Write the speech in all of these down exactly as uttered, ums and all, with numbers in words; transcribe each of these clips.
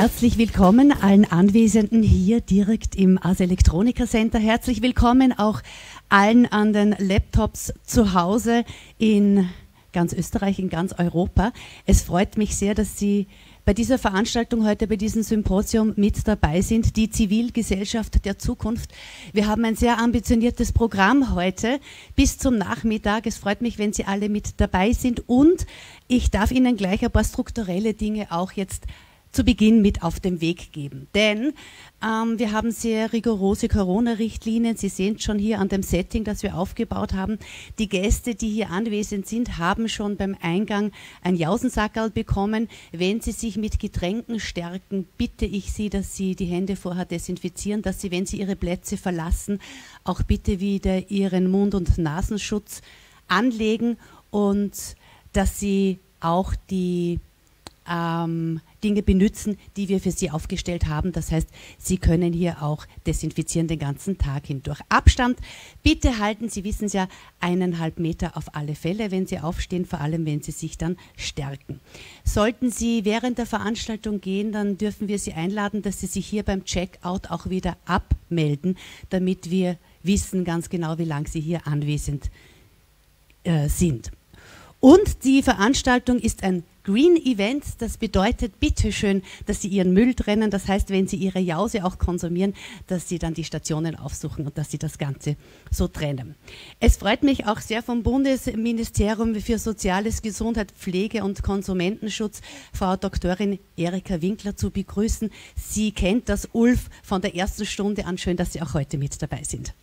Herzlich willkommen allen Anwesenden hier direkt im Ars Electronica Center. Herzlich willkommen auch allen an den Laptops zu Hause in ganz Österreich, in ganz Europa. Es freut mich sehr, dass Sie bei dieser Veranstaltung heute, bei diesem Symposium mit dabei sind, die Zivilgesellschaft der Zukunft. Wir haben ein sehr ambitioniertes Programm heute bis zum Nachmittag. Es freut mich, wenn Sie alle mit dabei sind, und ich darf Ihnen gleich ein paar strukturelle Dinge auch jetzt zu Beginn mit auf den Weg geben. Denn ähm, wir haben sehr rigorose Corona-Richtlinien. Sie sehen schon hier an dem Setting, das wir aufgebaut haben. Die Gäste, die hier anwesend sind, haben schon beim Eingang ein Jausensackerl bekommen. Wenn Sie sich mit Getränken stärken, bitte ich Sie, dass Sie die Hände vorher desinfizieren, dass Sie, wenn Sie Ihre Plätze verlassen, auch bitte wieder Ihren Mund- und Nasenschutz anlegen und dass Sie auch die ähm, Dinge benutzen, die wir für Sie aufgestellt haben. Das heißt, Sie können hier auch desinfizieren den ganzen Tag hindurch. Abstand bitte halten, Sie wissen es ja, eineinhalb Meter auf alle Fälle, wenn Sie aufstehen, vor allem wenn Sie sich dann stärken. Sollten Sie während der Veranstaltung gehen, dann dürfen wir Sie einladen, dass Sie sich hier beim Checkout auch wieder abmelden, damit wir wissen ganz genau, wie lange Sie hier anwesend äh, sind. Und die Veranstaltung ist ein Green Event, das bedeutet bitteschön, dass Sie Ihren Müll trennen. Das heißt, wenn Sie Ihre Jause auch konsumieren, dass Sie dann die Stationen aufsuchen und dass Sie das Ganze so trennen. Es freut mich auch sehr, vom Bundesministerium für Soziales, Gesundheit, Pflege und Konsumentenschutz Frau Doktorin Erika Winkler zu begrüßen. Sie kennt das U L F von der ersten Stunde an. Schön, dass Sie auch heute mit dabei sind.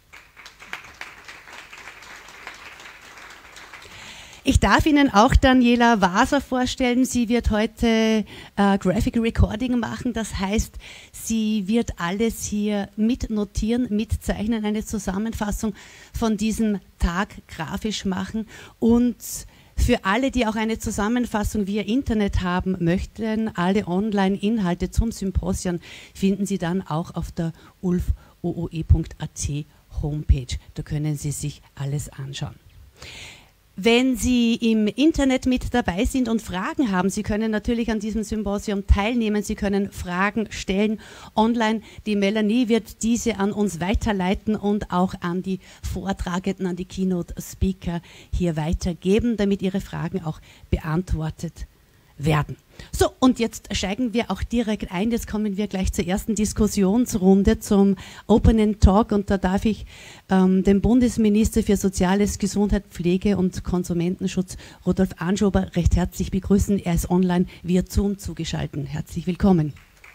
Ich darf Ihnen auch Daniela Waser vorstellen. Sie wird heute äh, Graphic Recording machen. Das heißt, sie wird alles hier mitnotieren, mitzeichnen, eine Zusammenfassung von diesem Tag grafisch machen. Und für alle, die auch eine Zusammenfassung via Internet haben möchten, alle Online-Inhalte zum Symposium finden Sie dann auch auf der U L F O O E Punkt A T Homepage. Da können Sie sich alles anschauen. Wenn Sie im Internet mit dabei sind und Fragen haben, Sie können natürlich an diesem Symposium teilnehmen, Sie können Fragen stellen online. Die Melanie wird diese an uns weiterleiten und auch an die Vortragenden, an die Keynote-Speaker hier weitergeben, damit Ihre Fragen auch beantwortet werden. So, und jetzt steigen wir auch direkt ein. Jetzt kommen wir gleich zur ersten Diskussionsrunde, zum Opening Talk, und da darf ich ähm, den Bundesminister für Soziales, Gesundheit, Pflege und Konsumentenschutz, Rudolf Anschober, recht herzlich begrüßen. Er ist online via Zoom zugeschaltet. Herzlich willkommen.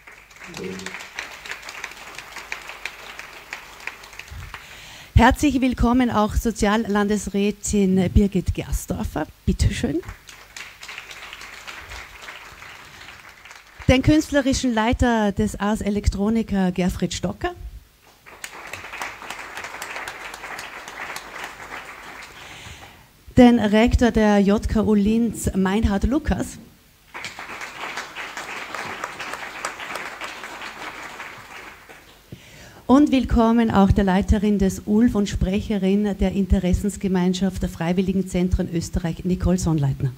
Herzlich willkommen auch Soziallandesrätin Birgit Gersdorfer. Bitte schön. Den künstlerischen Leiter des Ars Electronica, Gerfried Stocker. Den Rektor der J K U Linz, Meinhard Lukas. Und willkommen auch der Leiterin des U L F und Sprecherin der Interessensgemeinschaft der Freiwilligenzentren Österreich, Nicole Sonnleitner.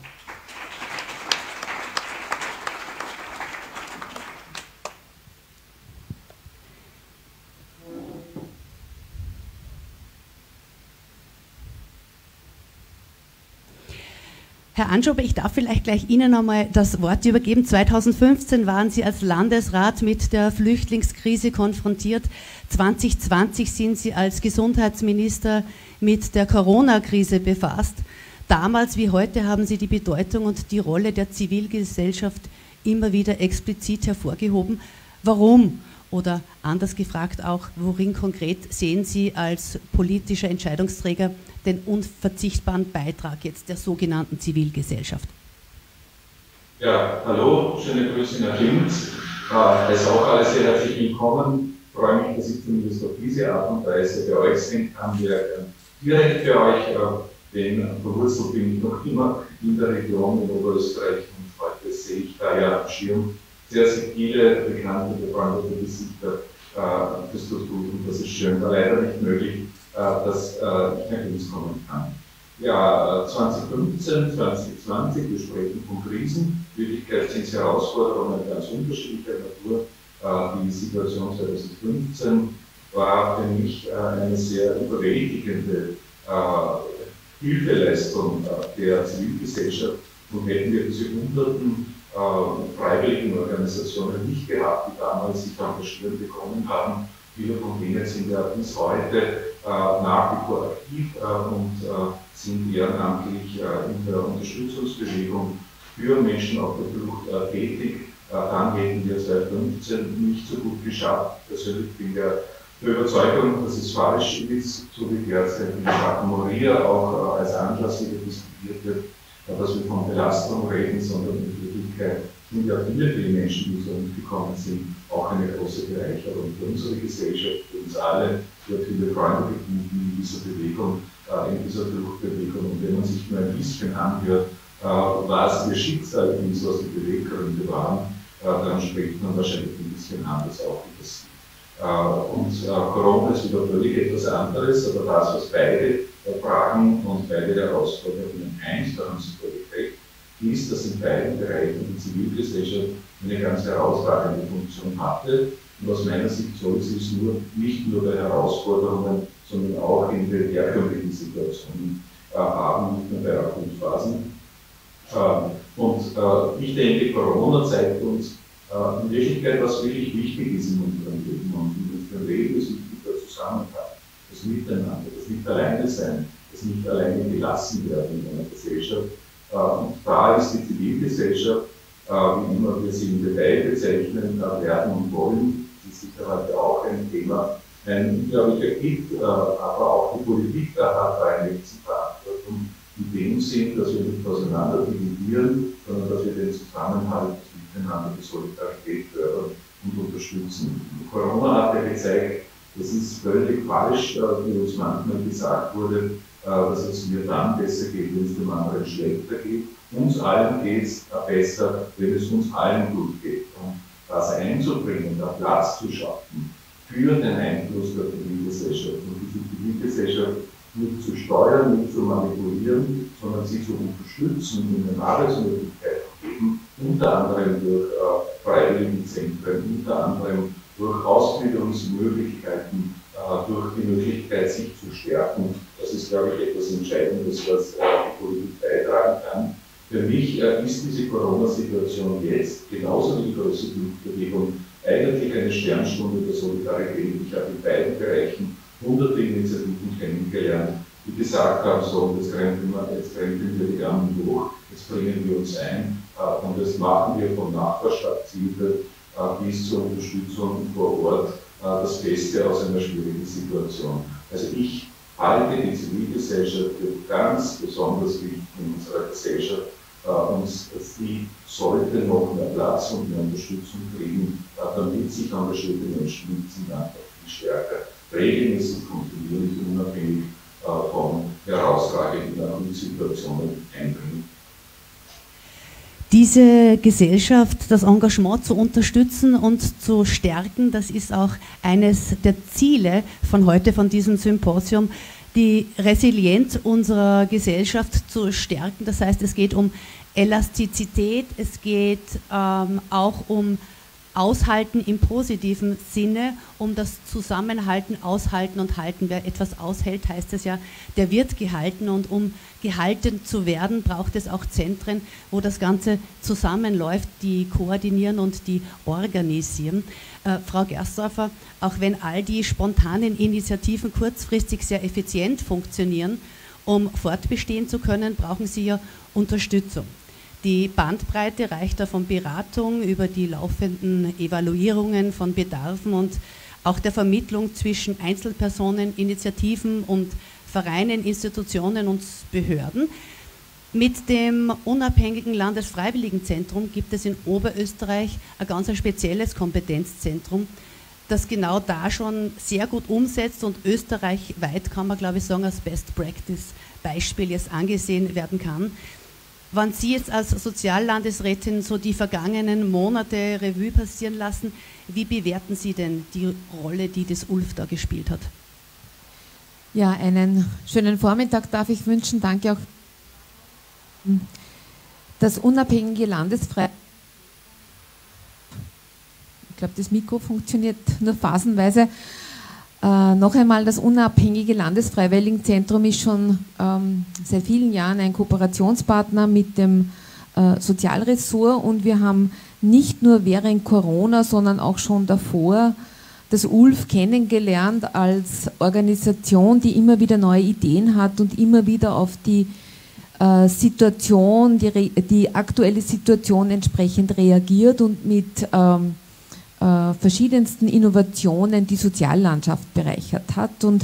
Herr Anschober, ich darf vielleicht gleich Ihnen einmal das Wort übergeben. zweitausendfünfzehn waren Sie als Landesrat mit der Flüchtlingskrise konfrontiert. zwanzig zwanzig sind Sie als Gesundheitsminister mit der Corona-Krise befasst. Damals wie heute haben Sie die Bedeutung und die Rolle der Zivilgesellschaft immer wieder explizit hervorgehoben. Warum? Oder anders gefragt auch, worin konkret sehen Sie als politischer Entscheidungsträger den unverzichtbaren Beitrag jetzt der sogenannten Zivilgesellschaft? Ja, hallo, schöne Grüße nach Linz. Äh, es ist auch alles sehr herzlich willkommen. Ich freue mich, dass ich zumindest auf diese Art und Weise bei euch sein kann. Wir direkt für euch, äh, denn verwurzelt bin ich noch immer in der Region in Oberösterreich, und heute sehe ich da ja am Schirm sehr, sehr viele bekannte, befreundete Gesichter. Äh, das tut gut, und das ist schön. War leider nicht möglich, dass äh, ich nach Linz kommen kann. ja, zweitausendfünfzehn, zweitausendzwanzig, wir sprechen von Krisen. In Wirklichkeit sind es Herausforderungen ganz unterschiedlicher Natur. Die Situation zweitausendfünfzehn war für mich eine sehr überwältigende Hilfeleistung der Zivilgesellschaft. Und hätten wir diese hunderten freiwilligen Organisationen nicht gehabt, die damals sich engagieren bekommen haben, viele von denen sind ja bis heute nach wie vor aktiv und sind ehrenamtlich in der Unterstützungsbewegung für Menschen auf der Flucht tätig. Dann hätten wir zweitausendfünfzehn nicht so gut geschafft. Persönlich bin ich der Überzeugung, dass es falsch ist, so wie derzeit in Santa Maria auch als Anlass wieder diskutiert wird, dass wir von Belastung reden, sondern in Wirklichkeit sind ja viele, viele Menschen, die zu uns gekommen sind, auch eine große Bereicherung für unsere Gesellschaft, für uns alle, für viele Freunde gefunden in dieser Bewegung, in dieser Fluchtbewegung. Und wenn man sich nur ein bisschen anhört, was ihr Schicksal ist, was die Beweggründe waren, dann spricht man wahrscheinlich ein bisschen anders auch über sie. Und Corona ist wieder völlig etwas anderes, aber das, was beide Fragen und beide Herausforderungen eins, da haben Sie völlig recht, ist, dass in beiden Bereichen die Zivilgesellschaft eine ganz herausragende Funktion hatte. Und aus meiner Sicht soll sie es nur, nicht nur bei Herausforderungen, sondern auch in den herkömmlichen Situationen äh, haben, nicht nur bei Akutphasen. Äh, und äh, ich denke, Corona zeigt uns äh, in Wirklichkeit, was wirklich wichtig ist in unserem Leben. Und in unserem Leben ist wichtig der Zusammenhalt, das Miteinander, das nicht alleine sein, das nicht alleine gelassen werden in einer Gesellschaft. Und da ist die Zivilgesellschaft, wie immer wir sie im Detail bezeichnen werden und wollen, das ist sicher heute auch ein Thema, ein unglaublicher Gift, aber auch die Politik da hat eine Verantwortung in dem Sinn, dass wir nicht auseinander dividieren, sondern dass wir den Zusammenhalt, das Miteinander, die Solidarität fördern und unterstützen. Corona hat ja gezeigt, das ist völlig falsch, wie uns manchmal gesagt wurde, dass es mir dann besser geht, wenn es dem anderen schlechter geht. Uns allen geht es besser, wenn es uns allen gut geht. Und das einzubringen, da Platz zu schaffen für den Einfluss der Zivilgesellschaft und diese Zivilgesellschaft nicht zu steuern, nicht zu manipulieren, sondern sie zu unterstützen in den Arbeitsmöglichkeiten geben, unter anderem durch äh, Freiwilligenzentren, unter anderem durch Ausbildungsmöglichkeiten, äh, durch die Möglichkeit, sich zu stärken. Das ist, glaube ich, etwas Entscheidendes, was äh, die Politik beitragen kann. Für mich äh, ist diese Corona-Situation jetzt, genauso wie die große Fluchtbewegung, eigentlich eine Sternstunde der Solidarität. Ich habe in beiden Bereichen hunderte Initiativen kennengelernt, die gesagt haben, so, jetzt krempeln wir, jetzt krempeln wir die Ärmel hoch, jetzt bringen wir uns ein äh, und das machen wir von Nachbarschaftshilfe äh, bis zur Unterstützung vor Ort, äh, das Beste aus einer schwierigen Situation. Also ich halte die Zivilgesellschaft für ganz besonders wichtig in unserer Gesellschaft äh, und sie sollte noch mehr Platz und mehr Unterstützung kriegen, äh, damit sich engagierte Menschen sind einfach viel stärker, regelmäßig, kontinuierlich, unabhängig äh, von herausragenden Situationen einbringen. Diese Gesellschaft, das Engagement zu unterstützen und zu stärken, das ist auch eines der Ziele von heute, von diesem Symposium, die Resilienz unserer Gesellschaft zu stärken. Das heißt, es geht um Elastizität, es geht ähm, auch um Aushalten im positiven Sinne, um das Zusammenhalten, Aushalten und Halten. Wer etwas aushält, heißt es ja, der wird gehalten, und um gehalten zu werden, braucht es auch Zentren, wo das Ganze zusammenläuft, die koordinieren und die organisieren. Äh, Frau Gersdorfer, auch wenn all die spontanen Initiativen kurzfristig sehr effizient funktionieren, um fortbestehen zu können, brauchen Sie ja Unterstützung. Die Bandbreite reicht da von Beratung über die laufenden Evaluierungen von Bedarfen und auch der Vermittlung zwischen Einzelpersonen, Initiativen und Vereinen, Institutionen und Behörden. Mit dem unabhängigen Landesfreiwilligenzentrum gibt es in Oberösterreich ein ganz spezielles Kompetenzzentrum, das genau da schon sehr gut umsetzt und österreichweit, kann man glaube ich sagen, als Best Practice Beispiel jetzt angesehen werden kann. Wenn Sie jetzt als Soziallandesrätin so die vergangenen Monate Revue passieren lassen, wie bewerten Sie denn die Rolle, die das U L F da gespielt hat? Ja, einen schönen Vormittag darf ich wünschen. Danke auch. Das unabhängige Landesfrei... Ich glaube, das Mikro funktioniert nur phasenweise. Äh, noch einmal, das unabhängige Landesfreiwilligenzentrum ist schon ähm, seit vielen Jahren ein Kooperationspartner mit dem äh, Sozialressort und wir haben nicht nur während Corona, sondern auch schon davor das U L F kennengelernt als Organisation, die immer wieder neue Ideen hat und immer wieder auf die äh, Situation, die, die aktuelle Situation entsprechend reagiert und mit ähm, äh, verschiedensten Innovationen die Soziallandschaft bereichert hat. Und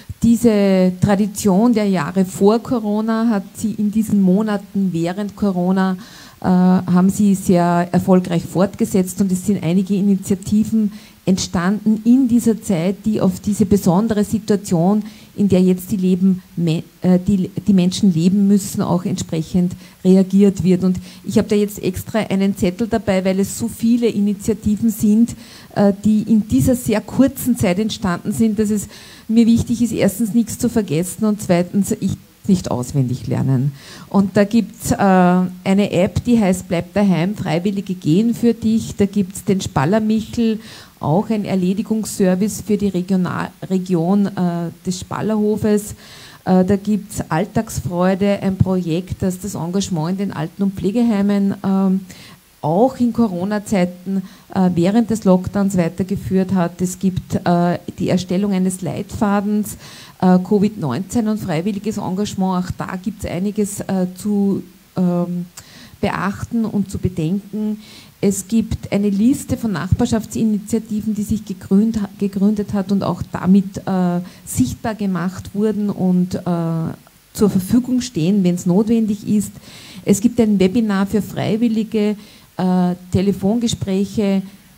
diese Tradition der Jahre vor Corona hat sie in diesen Monaten während Corona äh, haben sie sehr erfolgreich fortgesetzt und es sind einige Initiativen entstanden in dieser Zeit, die auf diese besondere Situation, in der jetzt die, Leben, die, die Menschen leben müssen, auch entsprechend reagiert wird. Und ich habe da jetzt extra einen Zettel dabei, weil es so viele Initiativen sind, die in dieser sehr kurzen Zeit entstanden sind, dass es mir wichtig ist, erstens nichts zu vergessen und zweitens, ich nicht auswendig lernen. Und da gibt es äh, eine App, die heißt Bleib daheim, Freiwillige gehen für dich. Da gibt es den Spallermichel, auch ein Erledigungsservice für die Regional Region äh, des Spallerhofes. Äh, da gibt es Alltagsfreude, ein Projekt, das das Engagement in den Alten- und Pflegeheimen ähm, auch in Corona-Zeiten äh, während des Lockdowns weitergeführt hat. Es gibt äh, die Erstellung eines Leitfadens, äh, Covid neunzehn und freiwilliges Engagement. Auch da gibt es einiges äh, zu ähm, beachten und zu bedenken. Es gibt eine Liste von Nachbarschaftsinitiativen, die sich gegründet, gegründet hat und auch damit äh, sichtbar gemacht wurden und äh, zur Verfügung stehen, wenn es notwendig ist. Es gibt ein Webinar für Freiwillige, äh, Telefongespräche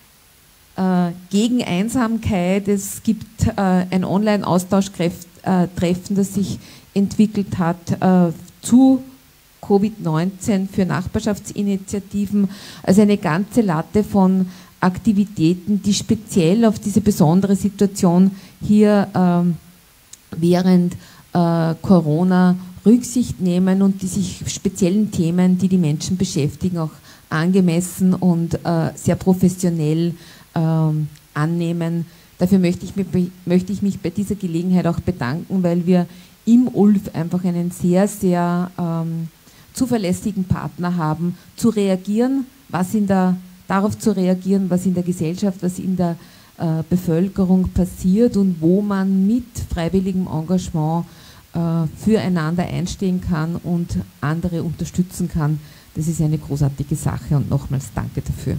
äh, gegen Einsamkeit. Es gibt äh, ein Online-Austausch-Treffen, das sich entwickelt hat äh, zu Covid neunzehn für Nachbarschaftsinitiativen, also eine ganze Latte von Aktivitäten, die speziell auf diese besondere Situation hier ähm, während äh, Corona Rücksicht nehmen und die sich speziellen Themen, die die Menschen beschäftigen, auch angemessen und äh, sehr professionell ähm, annehmen. Dafür möchte ich, mich, möchte ich mich bei dieser Gelegenheit auch bedanken, weil wir im U L F einfach einen sehr, sehr ähm, zuverlässigen Partner haben, zu reagieren, was in der, darauf zu reagieren, was in der Gesellschaft, was in der äh, Bevölkerung passiert und wo man mit freiwilligem Engagement äh, füreinander einstehen kann und andere unterstützen kann. Das ist eine großartige Sache und nochmals danke dafür.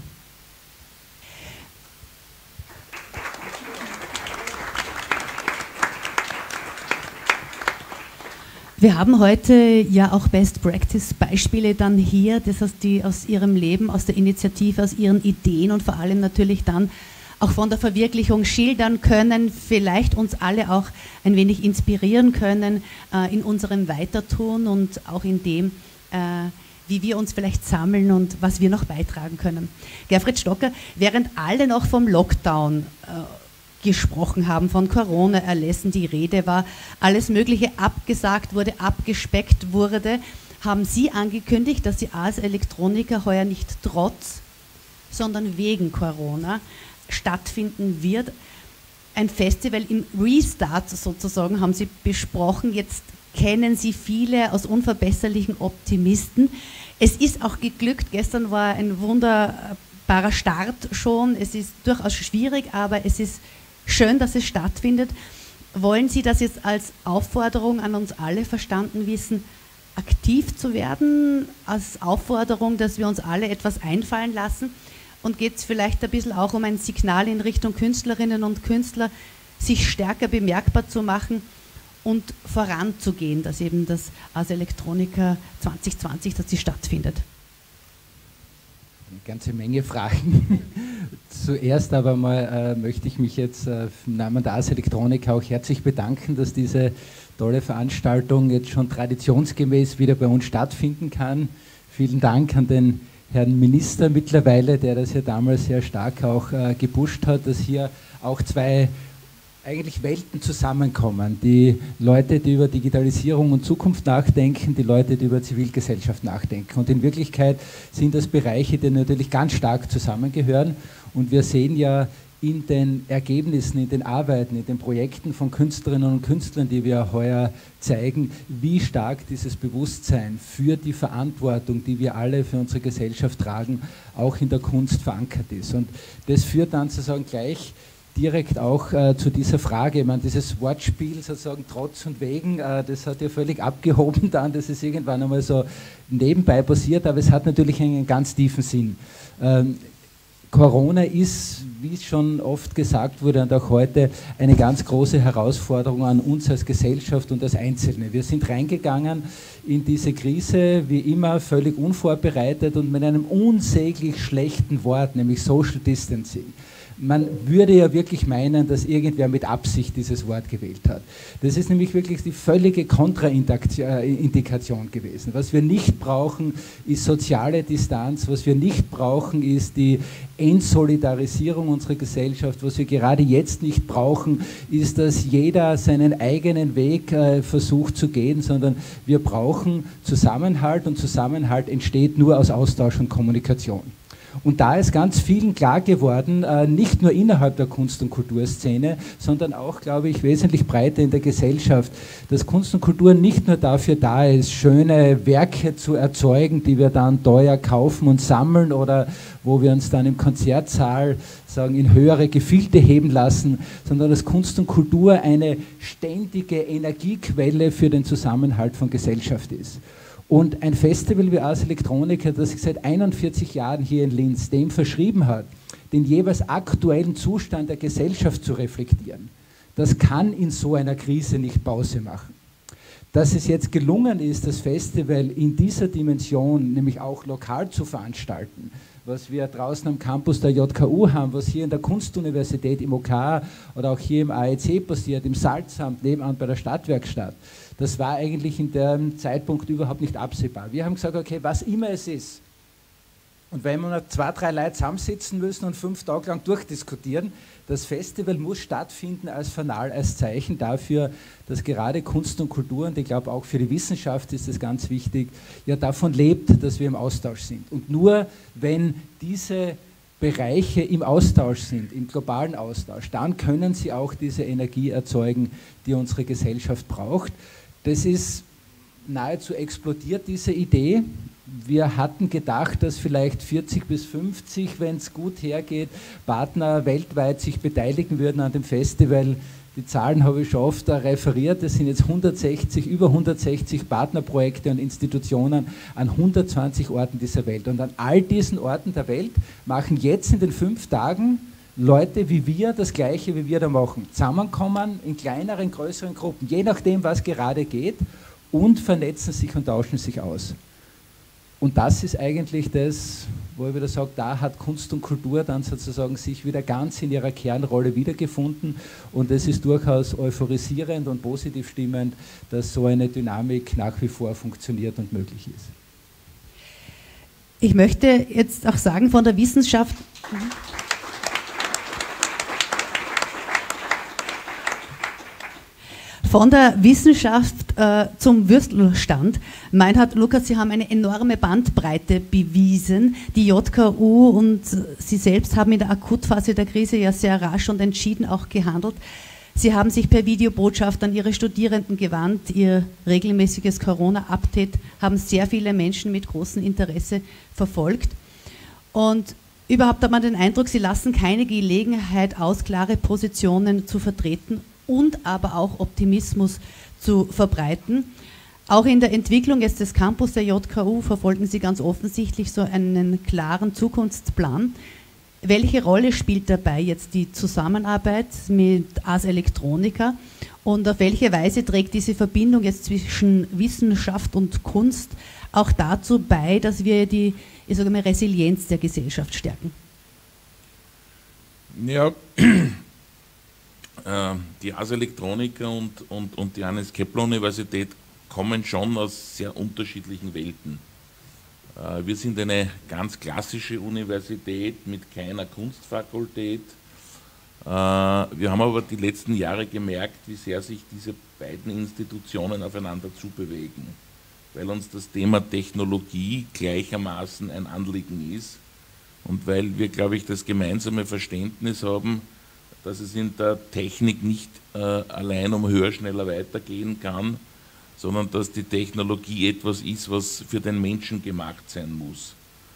Wir haben heute ja auch Best-Practice-Beispiele dann hier, das heißt, die aus ihrem Leben, aus der Initiative, aus ihren Ideen und vor allem natürlich dann auch von der Verwirklichung schildern können, vielleicht uns alle auch ein wenig inspirieren können äh, in unserem Weitertun und auch in dem, äh, wie wir uns vielleicht sammeln und was wir noch beitragen können. Gerfried Stocker, während alle noch vom Lockdown äh, gesprochen haben, von Corona-Erlässen die Rede war, alles Mögliche abgesagt wurde, abgespeckt wurde, haben Sie angekündigt, dass die Ars Electronica heuer nicht trotz, sondern wegen Corona stattfinden wird. Ein Festival im Restart sozusagen haben Sie besprochen. Jetzt kennen Sie viele aus unverbesserlichen Optimisten. Es ist auch geglückt. Gestern war ein wunderbarer Start schon. Es ist durchaus schwierig, aber es ist schön, dass es stattfindet. Wollen Sie das jetzt als Aufforderung an uns alle verstanden wissen, aktiv zu werden, als Aufforderung, dass wir uns alle etwas einfallen lassen? Und geht es vielleicht ein bisschen auch um ein Signal in Richtung Künstlerinnen und Künstler, sich stärker bemerkbar zu machen und voranzugehen, dass eben das Ars Electronica zwanzig zwanzig, dass sie stattfindet? Eine ganze Menge Fragen. Zuerst aber mal äh, möchte ich mich jetzt äh, im Namen der Ars Electronica auch herzlich bedanken, dass diese tolle Veranstaltung jetzt schon traditionsgemäß wieder bei uns stattfinden kann. Vielen Dank an den Herrn Minister mittlerweile, der das ja damals sehr stark auch äh, gepusht hat, dass hier auch zwei eigentlich Welten zusammenkommen. Die Leute, die über Digitalisierung und Zukunft nachdenken, die Leute, die über Zivilgesellschaft nachdenken. Und in Wirklichkeit sind das Bereiche, die natürlich ganz stark zusammengehören. Und wir sehen ja in den Ergebnissen, in den Arbeiten, in den Projekten von Künstlerinnen und Künstlern, die wir heuer zeigen, wie stark dieses Bewusstsein für die Verantwortung, die wir alle für unsere Gesellschaft tragen, auch in der Kunst verankert ist. Und das führt dann sozusagen gleich direkt auch äh, zu dieser Frage. Ich meine, dieses Wortspiel sozusagen Trotz und Wegen, äh, das hat ja völlig abgehoben dann, das ist irgendwann einmal so nebenbei passiert, aber es hat natürlich einen ganz tiefen Sinn. Ähm, Corona ist, wie es schon oft gesagt wurde und auch heute, eine ganz große Herausforderung an uns als Gesellschaft und als Einzelne. Wir sind reingegangen in diese Krise, wie immer, völlig unvorbereitet und mit einem unsäglich schlechten Wort, nämlich Social Distancing. Man würde ja wirklich meinen, dass irgendwer mit Absicht dieses Wort gewählt hat. Das ist nämlich wirklich die völlige Kontraindikation gewesen. Was wir nicht brauchen, ist soziale Distanz. Was wir nicht brauchen, ist die Entsolidarisierung unserer Gesellschaft. Was wir gerade jetzt nicht brauchen, ist, dass jeder seinen eigenen Weg äh, versucht zu gehen, sondern wir brauchen Zusammenhalt und Zusammenhalt entsteht nur aus Austausch und Kommunikation. Und da ist ganz vielen klar geworden, äh, nicht nur innerhalb der Kunst- und Kulturszene, sondern auch, glaube ich, wesentlich breiter in der Gesellschaft, dass Kunst und Kultur nicht nur dafür da ist, schöne Werke zu erzeugen, die wir dann teuer kaufen und sammeln oder wo wir uns dann im Konzertsaal sagen, in höhere Gefilde heben lassen, sondern dass Kunst und Kultur eine ständige Energiequelle für den Zusammenhalt von Gesellschaft ist. Und ein Festival wie Ars Electronica, das sich seit einundvierzig Jahren hier in Linz dem verschrieben hat, den jeweils aktuellen Zustand der Gesellschaft zu reflektieren, das kann in so einer Krise nicht Pause machen. Dass es jetzt gelungen ist, das Festival in dieser Dimension, nämlich auch lokal zu veranstalten, was wir draußen am Campus der J K U haben, was hier in der Kunstuniversität im O K oder auch hier im A E C passiert, im Salzamt, nebenan bei der Stadtwerkstatt, das war eigentlich in dem Zeitpunkt überhaupt nicht absehbar. Wir haben gesagt, okay, was immer es ist, und wenn wir noch zwei, drei Leute zusammensitzen müssen und fünf Tage lang durchdiskutieren, das Festival muss stattfinden als Fanal, als Zeichen dafür, dass gerade Kunst und Kultur, und ich glaube auch für die Wissenschaft ist das ganz wichtig, ja davon lebt, dass wir im Austausch sind. Und nur wenn diese Bereiche im Austausch sind, im globalen Austausch, dann können sie auch diese Energie erzeugen, die unsere Gesellschaft braucht. Das ist nahezu explodiert, diese Idee. Wir hatten gedacht, dass vielleicht vierzig bis fünfzig, wenn es gut hergeht, Partner weltweit sich beteiligen würden an dem Festival. Die Zahlen habe ich schon oft referiert. Es sind jetzt hundertsechzig, über hundertsechzig Partnerprojekte und Institutionen an hundertzwanzig Orten dieser Welt. Und an all diesen Orten der Welt machen jetzt in den fünf Tagen Leute wie wir das Gleiche, wie wir da machen. Zusammenkommen in kleineren, größeren Gruppen, je nachdem, was gerade geht, und vernetzen sich und tauschen sich aus. Und das ist eigentlich das, wo ich wieder sage, da hat Kunst und Kultur dann sozusagen sich wieder ganz in ihrer Kernrolle wiedergefunden. Und es ist durchaus euphorisierend und positiv stimmend, dass so eine Dynamik nach wie vor funktioniert und möglich ist. Ich möchte jetzt auch sagen, von der Wissenschaft... Von der Wissenschaft äh, zum Würstelstand. Meinhard, Lukas, Sie haben eine enorme Bandbreite bewiesen. Die J K U und Sie selbst haben in der Akutphase der Krise ja sehr rasch und entschieden auch gehandelt. Sie haben sich per Videobotschaft an Ihre Studierenden gewandt. Ihr regelmäßiges Corona-Update haben sehr viele Menschen mit großem Interesse verfolgt. Und überhaupt hat man den Eindruck, Sie lassen keine Gelegenheit aus, klare Positionen zu vertreten und aber auch Optimismus zu verbreiten. Auch in der Entwicklung jetzt des Campus der J K U verfolgen Sie ganz offensichtlich so einen klaren Zukunftsplan. Welche Rolle spielt dabei jetzt die Zusammenarbeit mit Ars Electronica und auf welche Weise trägt diese Verbindung jetzt zwischen Wissenschaft und Kunst auch dazu bei, dass wir die, ich sage mal, Resilienz der Gesellschaft stärken? Ja, die Ars Electronica und, und, und die Johannes Kepler Universität kommen schon aus sehr unterschiedlichen Welten. Wir sind eine ganz klassische Universität mit keiner Kunstfakultät. Wir haben aber die letzten Jahre gemerkt, wie sehr sich diese beiden Institutionen aufeinander zubewegen, weil uns das Thema Technologie gleichermaßen ein Anliegen ist und weil wir, glaube ich, das gemeinsame Verständnis haben, dass es in der Technik nicht äh, allein um höher, schneller weitergehen kann, sondern dass die Technologie etwas ist, was für den Menschen gemacht sein muss.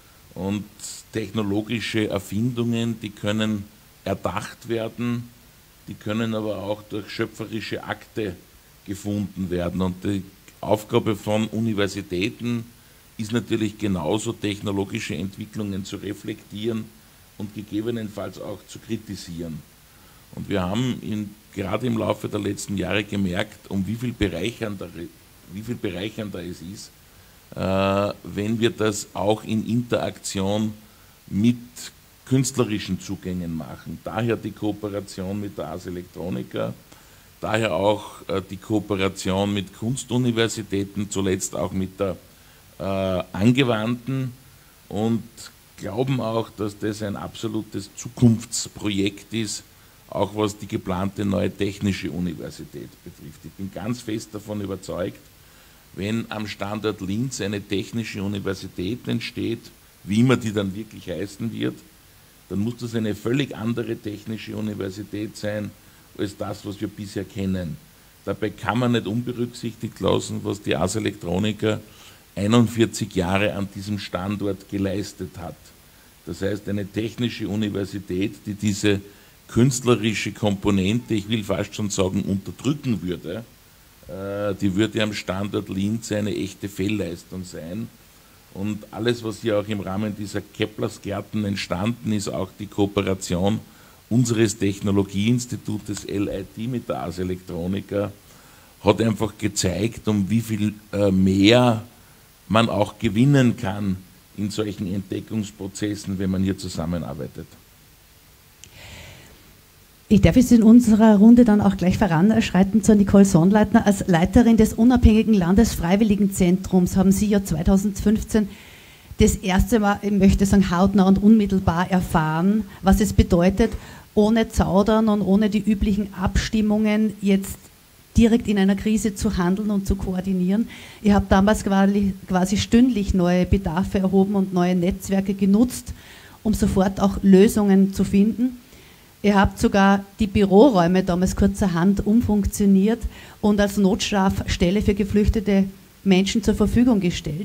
Und technologische Erfindungen, die können erdacht werden, die können aber auch durch schöpferische Akte gefunden werden. Und die Aufgabe von Universitäten ist natürlich genauso, technologische Entwicklungen zu reflektieren und gegebenenfalls auch zu kritisieren. Und wir haben in, gerade im Laufe der letzten Jahre gemerkt, um wie viel bereichernder, wie viel bereichernder es ist, äh, wenn wir das auch in Interaktion mit künstlerischen Zugängen machen. Daher die Kooperation mit der Ars Electronica, daher auch äh, die Kooperation mit Kunstuniversitäten, zuletzt auch mit der äh, Angewandten, und glauben auch, dass das ein absolutes Zukunftsprojekt ist, auch was die geplante neue technische Universität betrifft. Ich bin ganz fest davon überzeugt, wenn am Standort Linz eine technische Universität entsteht, wie immer die dann wirklich heißen wird, dann muss das eine völlig andere technische Universität sein, als das, was wir bisher kennen. Dabei kann man nicht unberücksichtigt lassen, was die Ars Electronica einundvierzig Jahre an diesem Standort geleistet hat. Das heißt, eine technische Universität, die diese künstlerische Komponente, ich will fast schon sagen, unterdrücken würde, äh, die würde am Standort Linz eine echte Fehlleistung sein. Und alles, was hier auch im Rahmen dieser Keplersgärten entstanden ist, auch die Kooperation unseres Technologieinstitutes L I T mit der Ars Electronica, hat einfach gezeigt, um wie viel äh, mehr man auch gewinnen kann in solchen Entdeckungsprozessen, wenn man hier zusammenarbeitet. Ich darf jetzt in unserer Runde dann auch gleich voranschreiten zur Nicole Sonnleitner. Als Leiterin des unabhängigen Landesfreiwilligenzentrums haben Sie ja zweitausendfünfzehn das erste Mal, ich möchte sagen, hautnah und unmittelbar erfahren, was es bedeutet, ohne Zaudern und ohne die üblichen Abstimmungen jetzt direkt in einer Krise zu handeln und zu koordinieren. Ihr habt damals quasi, quasi stündlich neue Bedarfe erhoben und neue Netzwerke genutzt, um sofort auch Lösungen zu finden. Ihr habt sogar die Büroräume damals kurzerhand umfunktioniert und als Notstrafstelle für geflüchtete Menschen zur Verfügung gestellt.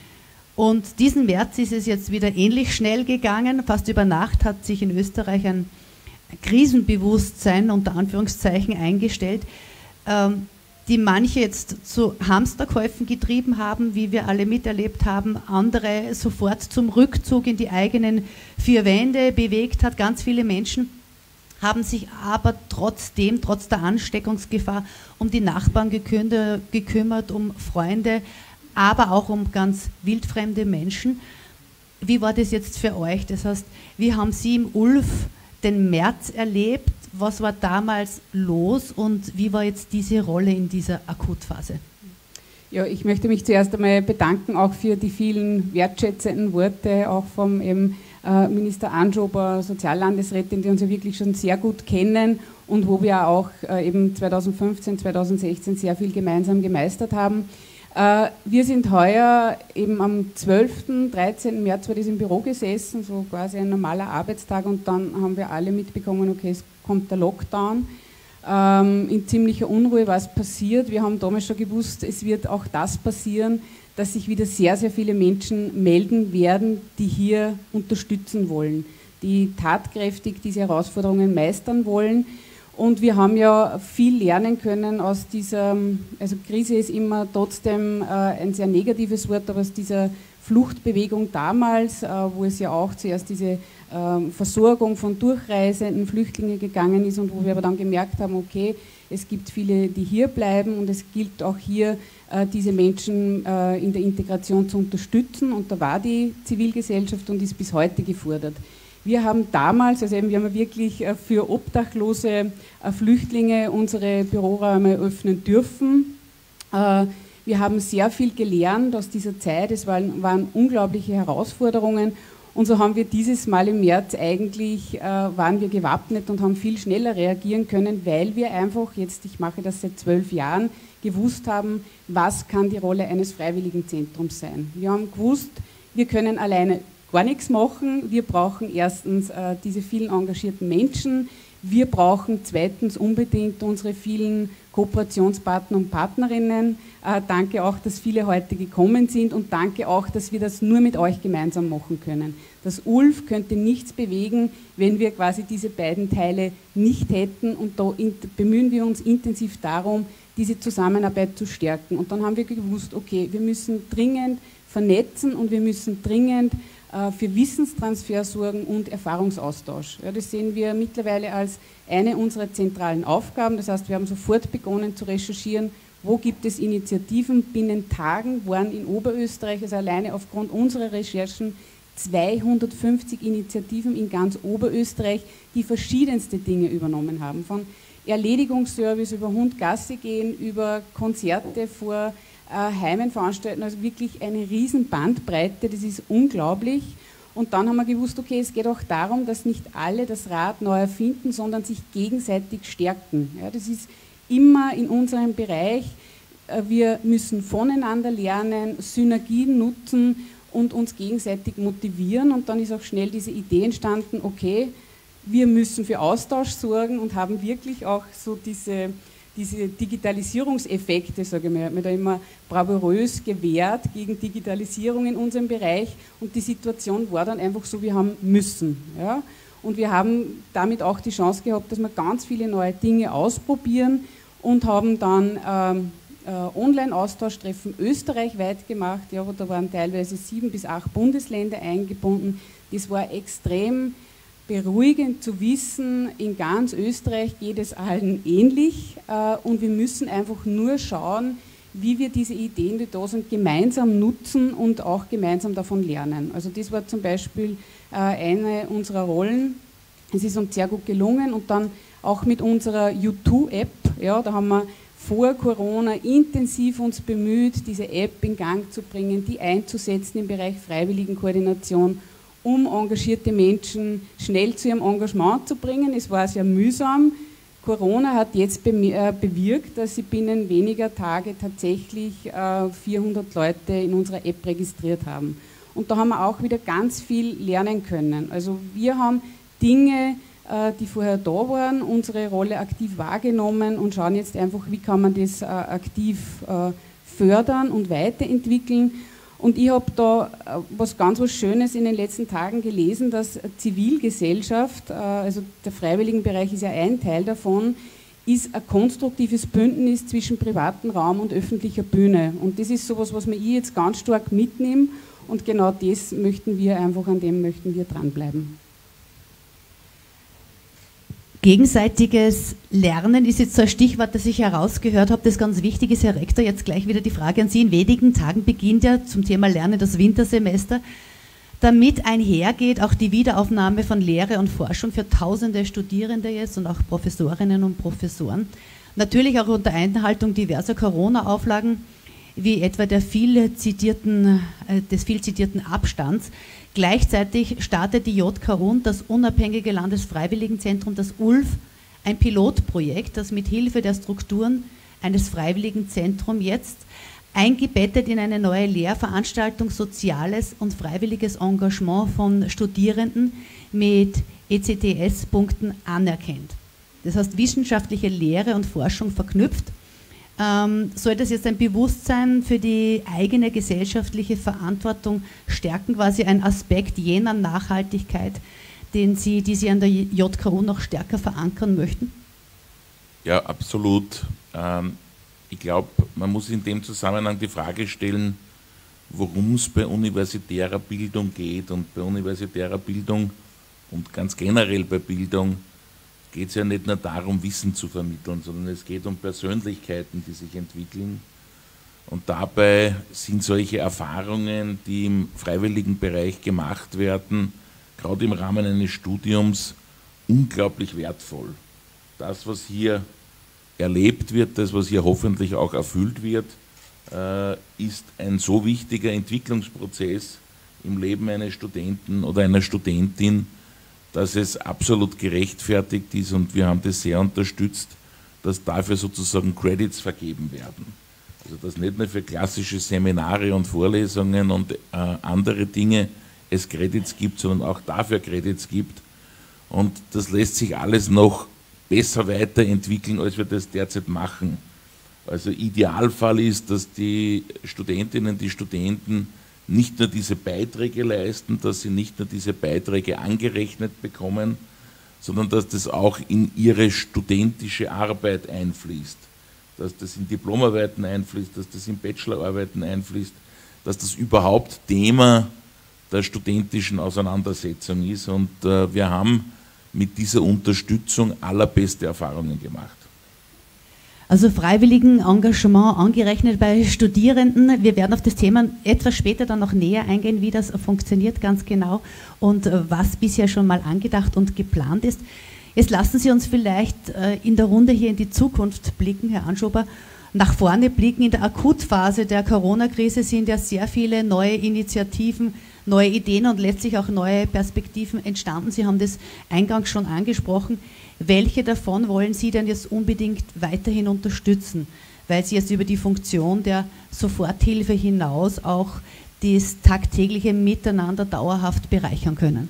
Und diesen März ist es jetzt wieder ähnlich schnell gegangen. Fast über Nacht hat sich in Österreich ein Krisenbewusstsein unter Anführungszeichen eingestellt, ähm, die manche jetzt zu Hamsterkäufen getrieben haben, wie wir alle miterlebt haben, andere sofort zum Rückzug in die eigenen vier Wände bewegt hat. Ganz viele Menschen haben sich aber trotzdem, trotz der Ansteckungsgefahr, um die Nachbarn gekümmert, um Freunde, aber auch um ganz wildfremde Menschen. Wie war das jetzt für euch? Das heißt, wie haben Sie im Ulf den März erlebt? Was war damals los und wie war jetzt diese Rolle in dieser Akutphase? Ja, ich möchte mich zuerst einmal bedanken, auch für die vielen wertschätzenden Worte, auch vom eben, äh, Minister Anschober, Soziallandesrätin, die uns ja wirklich schon sehr gut kennen und wo wir auch äh, eben zweitausendfünfzehn, zweitausendsechzehn sehr viel gemeinsam gemeistert haben. Äh, wir sind heuer eben am zwölften, dreizehnten März war das im Büro gesessen, so quasi ein normaler Arbeitstag, und dann haben wir alle mitbekommen, okay, es kommt der Lockdown. Ähm, in ziemlicher Unruhe, was passiert. Wir haben damals schon gewusst, es wird auch das passieren, dass sich wieder sehr, sehr viele Menschen melden werden, die hier unterstützen wollen, die tatkräftig diese Herausforderungen meistern wollen. Und wir haben ja viel lernen können aus dieser, also Krise ist immer trotzdem äh, ein sehr negatives Wort, aber aus dieser Fluchtbewegung damals, äh, wo es ja auch zuerst diese äh, Versorgung von durchreisenden Flüchtlingen gegangen ist und wo wir aber dann gemerkt haben, okay, es gibt viele, die hier bleiben und es gilt auch hier, äh, diese Menschen äh, in der Integration zu unterstützen, und da war die Zivilgesellschaft und ist bis heute gefordert. Wir haben damals, also eben, wir haben wirklich äh, für obdachlose äh, Flüchtlinge unsere Büroräume öffnen dürfen. Äh, Wir haben sehr viel gelernt aus dieser Zeit, es waren, waren unglaubliche Herausforderungen, Und so haben wir dieses Mal im März eigentlich, äh, waren wir gewappnet und haben viel schneller reagieren können, weil wir einfach jetzt, ich mache das seit zwölf Jahren, gewusst haben, was kann die Rolle eines Freiwilligenzentrums sein. Wir haben gewusst, wir können alleine gar nichts machen. Wir brauchen erstens äh, diese vielen engagierten Menschen. Wir brauchen zweitens unbedingt unsere vielen Kooperationspartner und Partnerinnen. Äh, danke auch, dass viele heute gekommen sind und danke auch, dass wir das nur mit euch gemeinsam machen können. Das U L F könnte nichts bewegen, wenn wir quasi diese beiden Teile nicht hätten und da bemühen wir uns intensiv darum, diese Zusammenarbeit zu stärken. Und dann haben wir gewusst, okay, wir müssen dringend vernetzen und wir müssen dringend äh, für Wissenstransfer sorgen und Erfahrungsaustausch. Ja, das sehen wir mittlerweile als eine unserer zentralen Aufgaben. Das heißt, wir haben sofort begonnen zu recherchieren, wo gibt es Initiativen. Binnen Tagen waren in Oberösterreich, also alleine aufgrund unserer Recherchen, zweihundertfünfzig Initiativen in ganz Oberösterreich, die verschiedenste Dinge übernommen haben. Von Erledigungsservice über Hund-Gassi gehen, über Konzerte vor äh, Heimen veranstalten, also wirklich eine riesen Bandbreite, das ist unglaublich. Und dann haben wir gewusst, okay, es geht auch darum, dass nicht alle das Rad neu erfinden, sondern sich gegenseitig stärken. Ja, das ist immer in unserem Bereich, äh, wir müssen voneinander lernen, Synergien nutzen und uns gegenseitig motivieren. Und dann ist auch schnell diese Idee entstanden, okay, wir müssen für Austausch sorgen und haben wirklich auch so diese, diese Digitalisierungseffekte, sage ich mal, mir da immer bravourös gewehrt gegen Digitalisierung in unserem Bereich und die Situation war dann einfach so, wir haben müssen. Ja? Und wir haben damit auch die Chance gehabt, dass wir ganz viele neue Dinge ausprobieren und haben dann ähm, äh, Online-Austauschtreffen österreichweit gemacht, ja, da waren teilweise sieben bis acht Bundesländer eingebunden. Das war extrem beruhigend zu wissen, in ganz Österreich geht es allen ähnlich äh, und wir müssen einfach nur schauen, wie wir diese Ideen, die da sind, gemeinsam nutzen und auch gemeinsam davon lernen. Also das war zum Beispiel äh, eine unserer Rollen. Es ist uns sehr gut gelungen und dann auch mit unserer U zwei App, ja, da haben wir vor Corona intensiv uns bemüht, diese App in Gang zu bringen, die einzusetzen im Bereich Freiwilligenkoordination, um engagierte Menschen schnell zu ihrem Engagement zu bringen. Es war sehr mühsam. Corona hat jetzt bewirkt, dass sie binnen weniger Tage tatsächlich vierhundert Leute in unserer App registriert haben. Und da haben wir auch wieder ganz viel lernen können. Also wir haben Dinge, die vorher da waren, unsere Rolle aktiv wahrgenommen und schauen jetzt einfach, wie kann man das aktiv fördern und weiterentwickeln. Und ich habe da was ganz was Schönes in den letzten Tagen gelesen, dass Zivilgesellschaft, also der Freiwilligenbereich ist ja ein Teil davon, ist ein konstruktives Bündnis zwischen privatem Raum und öffentlicher Bühne. Und das ist sowas, was mir ich jetzt ganz stark mitnehme und genau das möchten wir einfach, an dem möchten wir dranbleiben. Gegenseitiges Lernen ist jetzt so ein Stichwort, das ich herausgehört habe, das ganz wichtig ist, Herr Rektor. Jetzt gleich wieder die Frage an Sie. In wenigen Tagen beginnt ja zum Thema Lernen das Wintersemester. Damit einhergeht auch die Wiederaufnahme von Lehre und Forschung für tausende Studierende jetzt und auch Professorinnen und Professoren. Natürlich auch unter Einhaltung diverser Corona-Auflagen, wie etwa der viel zitierten, äh, des viel zitierten Abstands. Gleichzeitig startet die J K U N, das unabhängige Landesfreiwilligenzentrum, das U L F, ein Pilotprojekt, das mit Hilfe der Strukturen eines Freiwilligenzentrums jetzt eingebettet in eine neue Lehrveranstaltung soziales und freiwilliges Engagement von Studierenden mit E C T S-Punkten anerkennt. Das heißt, wissenschaftliche Lehre und Forschung verknüpft. Ähm, soll das jetzt ein Bewusstsein für die eigene gesellschaftliche Verantwortung stärken, quasi ein Aspekt jener Nachhaltigkeit, den Sie, die Sie an der J K U noch stärker verankern möchten? Ja, absolut. Ähm, ich glaube, man muss in dem Zusammenhang die Frage stellen, worum es bei universitärer Bildung geht. Und bei universitärer Bildung und ganz generell bei Bildung geht es ja nicht nur darum, Wissen zu vermitteln, sondern es geht um Persönlichkeiten, die sich entwickeln. Und dabei sind solche Erfahrungen, die im freiwilligen Bereich gemacht werden, gerade im Rahmen eines Studiums, unglaublich wertvoll. Das, was hier erlebt wird, das, was hier hoffentlich auch erfüllt wird, ist ein so wichtiger Entwicklungsprozess im Leben eines Studenten oder einer Studentin, dass es absolut gerechtfertigt ist, und wir haben das sehr unterstützt, dass dafür sozusagen Credits vergeben werden. Also dass nicht nur für klassische Seminare und Vorlesungen und äh, andere Dinge es Credits gibt, sondern auch dafür Credits gibt. Und das lässt sich alles noch besser weiterentwickeln, als wir das derzeit machen. Also Idealfall ist, dass die Studentinnen, die Studenten nicht nur diese Beiträge leisten, dass sie nicht nur diese Beiträge angerechnet bekommen, sondern dass das auch in ihre studentische Arbeit einfließt, dass das in Diplomarbeiten einfließt, dass das in Bachelorarbeiten einfließt, dass das überhaupt Thema der studentischen Auseinandersetzung ist, und äh, wir haben mit dieser Unterstützung allerbeste Erfahrungen gemacht. Also freiwilligen Engagement angerechnet bei Studierenden. Wir werden auf das Thema etwas später dann noch näher eingehen, wie das funktioniert ganz genau und was bisher schon mal angedacht und geplant ist. Jetzt lassen Sie uns vielleicht in der Runde hier in die Zukunft blicken, Herr Anschober. Nach vorne blicken. In der Akutphase der Corona-Krise sind ja sehr viele neue Initiativen, neue Ideen und letztlich auch neue Perspektiven entstanden. Sie haben das eingangs schon angesprochen. Welche davon wollen Sie denn jetzt unbedingt weiterhin unterstützen, weil Sie jetzt über die Funktion der Soforthilfe hinaus auch das tagtägliche Miteinander dauerhaft bereichern können?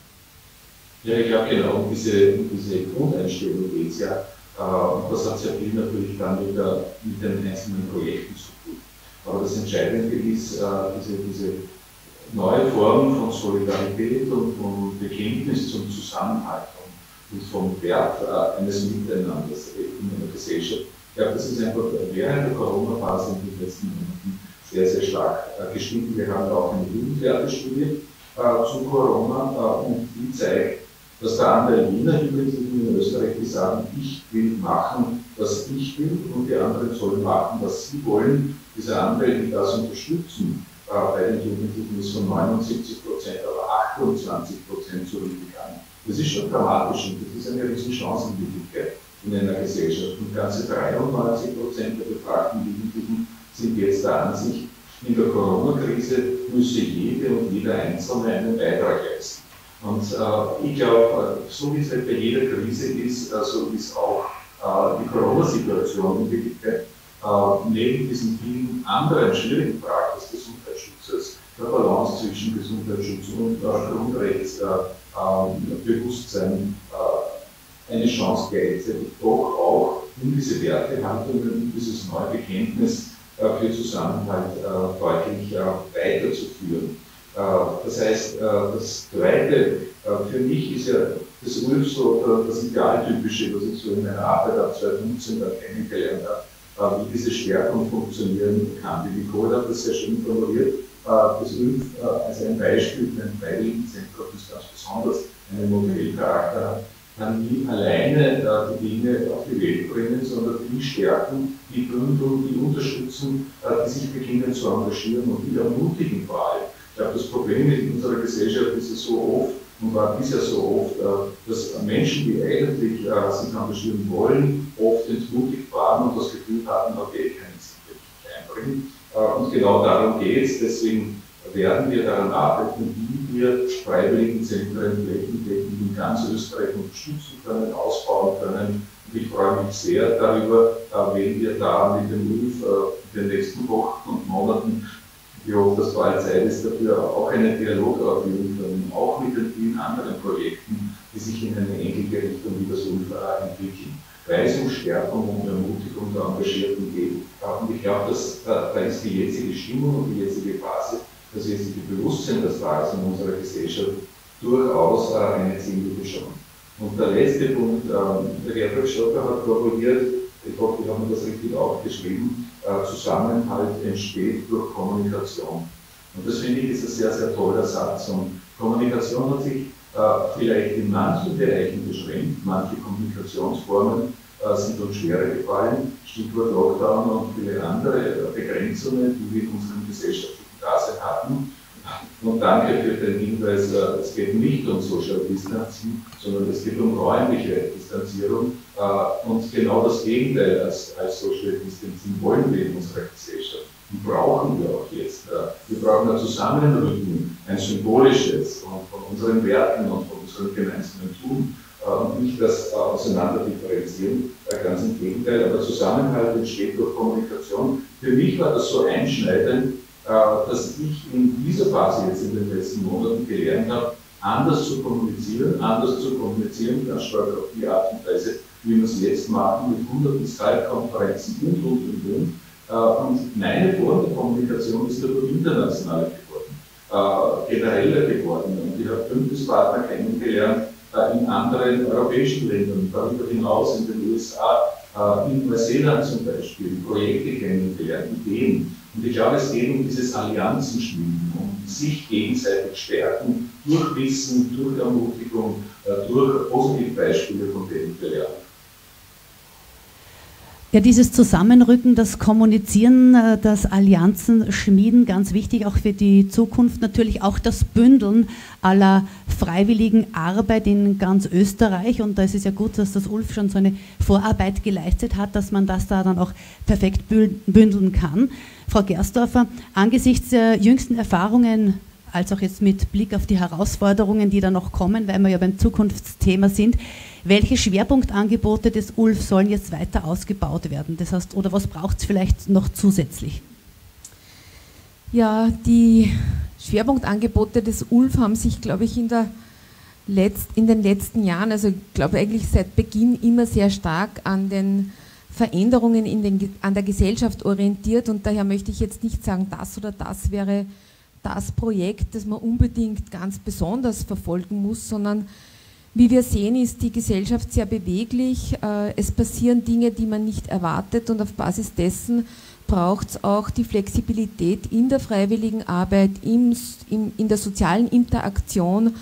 Ja, ich glaube, genau um diese, um diese Grundeinstellung geht es ja. Und das hat sehr viel natürlich dann mit, der, mit den einzelnen Projekten zu tun. Aber das Entscheidende ist, diese, diese neue Form von Solidarität und von Bekenntnis zum Zusammenhalt und vom Wert eines Miteinanders in einer Gesellschaft. Ich glaube, das ist einfach während der Corona-Phase in den letzten Monaten sehr, sehr stark gestiegen. Wir haben auch eine Jugendwertestudie zu Corona und die zeigt, dass der andere Wiener Jugendlichen in Österreich, die sagen, ich will machen, was ich will, und die anderen sollen machen, was sie wollen. Diese anderen, die das unterstützen, äh, bei den Jugendlichen ist von neunundsiebzig Prozent auf achtundzwanzig Prozent zurückgegangen. Das ist schon dramatisch und das ist eine riesen Chancenmöglichkeit in einer Gesellschaft. Und ganze dreiundneunzig Prozent der befragten Jugendlichen sind jetzt der Ansicht, in der Corona-Krise müsse jede und jeder Einzelne einen Beitrag leisten. Und äh, ich glaube, so wie es halt bei jeder Krise ist, äh, so ist auch äh, die Corona-Situation in Wirklichkeit äh, neben diesen vielen anderen schwierigen Fragen des Gesundheitsschutzes, der Balance zwischen Gesundheitsschutz und äh, Grundrechtsbewusstsein äh, äh, eine Chance gleichzeitig doch auch, um diese Wertehandlungen, um dieses neue Bekenntnis äh, für Zusammenhalt äh, deutlich äh, weiterzuführen. Das heißt, das Zweite für mich ist ja das Ulf so das Idealtypische, was ich so in meiner Arbeit ab zweitausendfünfzehn da kennengelernt habe, wie diese Stärkung funktionieren kann. Die Nicole hat das sehr schön formuliert. Das Ulf als ein Beispiel für ein Freiwilligenzentrum ist ganz besonders einen Modellcharakter hat, kann nie alleine die Dinge auf die Welt bringen, sondern die stärken, die bündeln, die unterstützen, die sich beginnen zu engagieren und die ermutigen vor allem. Ich glaube, das Problem in unserer Gesellschaft ist es so oft und war bisher so oft, dass Menschen, die eigentlich sich engagieren wollen, oft entmutigt waren und das Gefühl hatten, okay, ich kann jetzt nicht einbringen. Und genau darum geht es. Deswegen werden wir daran arbeiten, wie wir Freiwilligenzentren flächendeckend in ganz Österreich unterstützen können, ausbauen können. Und ich freue mich sehr darüber, wenn wir da mit dem Ulf in den nächsten Wochen und Monaten, wie oft das bald Zeit ist, dafür auch einen Dialog aufnehmen können, auch mit den vielen anderen Projekten, die sich in eine ähnliche Richtung wie das U L F entwickeln. Weil es um Stärkung und Ermutigung der Engagierten geht. Und ich glaube, dass da, da ist die jetzige Stimmung und die jetzige Phase, das jetzige Bewusstsein, das da ist in unserer Gesellschaft, durchaus eine ziemliche Chance. Und der letzte Punkt, ähm, der Gerhard Schotter hat formuliert, ich hoffe, ich habe mir das richtig aufgeschrieben, äh, Zusammenhalt entsteht durch Kommunikation. Und das finde ich ist ein sehr, sehr toller Satz. Und Kommunikation hat sich äh, vielleicht in manchen Bereichen beschränkt, manche Kommunikationsformen äh, sind uns schwerer gefallen, Stichwort Lockdown und viele andere Begrenzungen, die wir in unserem gesellschaftlichen Dasein hatten. Und danke für den Hinweis, es geht nicht um Social Distancing, sondern es geht um räumliche Distanzierung. Und genau das Gegenteil als, als Social Distancing wollen wir in unserer Gesellschaft und brauchen wir auch jetzt. Wir Wir brauchen ein Zusammenrücken, ein symbolisches von, von unseren Werten und von unserem gemeinsamen Tun und nicht das Auseinanderdifferenzieren, ganz im Gegenteil, aber Zusammenhalt entsteht durch Kommunikation. Für mich war das so einschneidend, dass ich in dieser Phase jetzt in den letzten Monaten gelernt habe, anders zu kommunizieren, anders zu kommunizieren, ganz stark auf die Art und Weise, wie wir es jetzt machen, mit hunderten Skype-Konferenzen und, und, und, und. Und meine Form der Kommunikation ist dadurch international geworden, äh, genereller geworden. Und ich habe Bündnispartner kennengelernt äh, in anderen europäischen Ländern, darüber hinaus in den U S A, äh, in Neuseeland zum Beispiel, Projekte kennengelernt, Ideen. Und ich glaube, es geht um dieses Allianzenschmieden, um sich gegenseitig stärken, durch Wissen, durch Ermutigung, äh, durch Positivbeispiele, von denen wir lernen. Ja, dieses Zusammenrücken, das Kommunizieren, das Allianzen schmieden, ganz wichtig auch für die Zukunft. Natürlich auch das Bündeln aller freiwilligen Arbeit in ganz Österreich. Und da ist es ja gut, dass das U L F schon so eine Vorarbeit geleistet hat, dass man das da dann auch perfekt bündeln kann. Frau Gersdorfer, angesichts der jüngsten Erfahrungen, als auch jetzt mit Blick auf die Herausforderungen, die da noch kommen, weil wir ja beim Zukunftsthema sind, welche Schwerpunktangebote des U L F sollen jetzt weiter ausgebaut werden? Das heißt, oder was braucht es vielleicht noch zusätzlich? Ja, die Schwerpunktangebote des U L F haben sich, glaube ich, in, der Letz-, in den letzten Jahren, also ich glaube eigentlich seit Beginn immer sehr stark an den Veränderungen in den, an der Gesellschaft orientiert, und daher möchte ich jetzt nicht sagen, das oder das wäre das Projekt, das man unbedingt ganz besonders verfolgen muss, sondern wie wir sehen, ist die Gesellschaft sehr beweglich. Es passieren Dinge, die man nicht erwartet, und auf Basis dessen braucht es auch die Flexibilität in der freiwilligen Arbeit, im, im, in der sozialen Interaktion,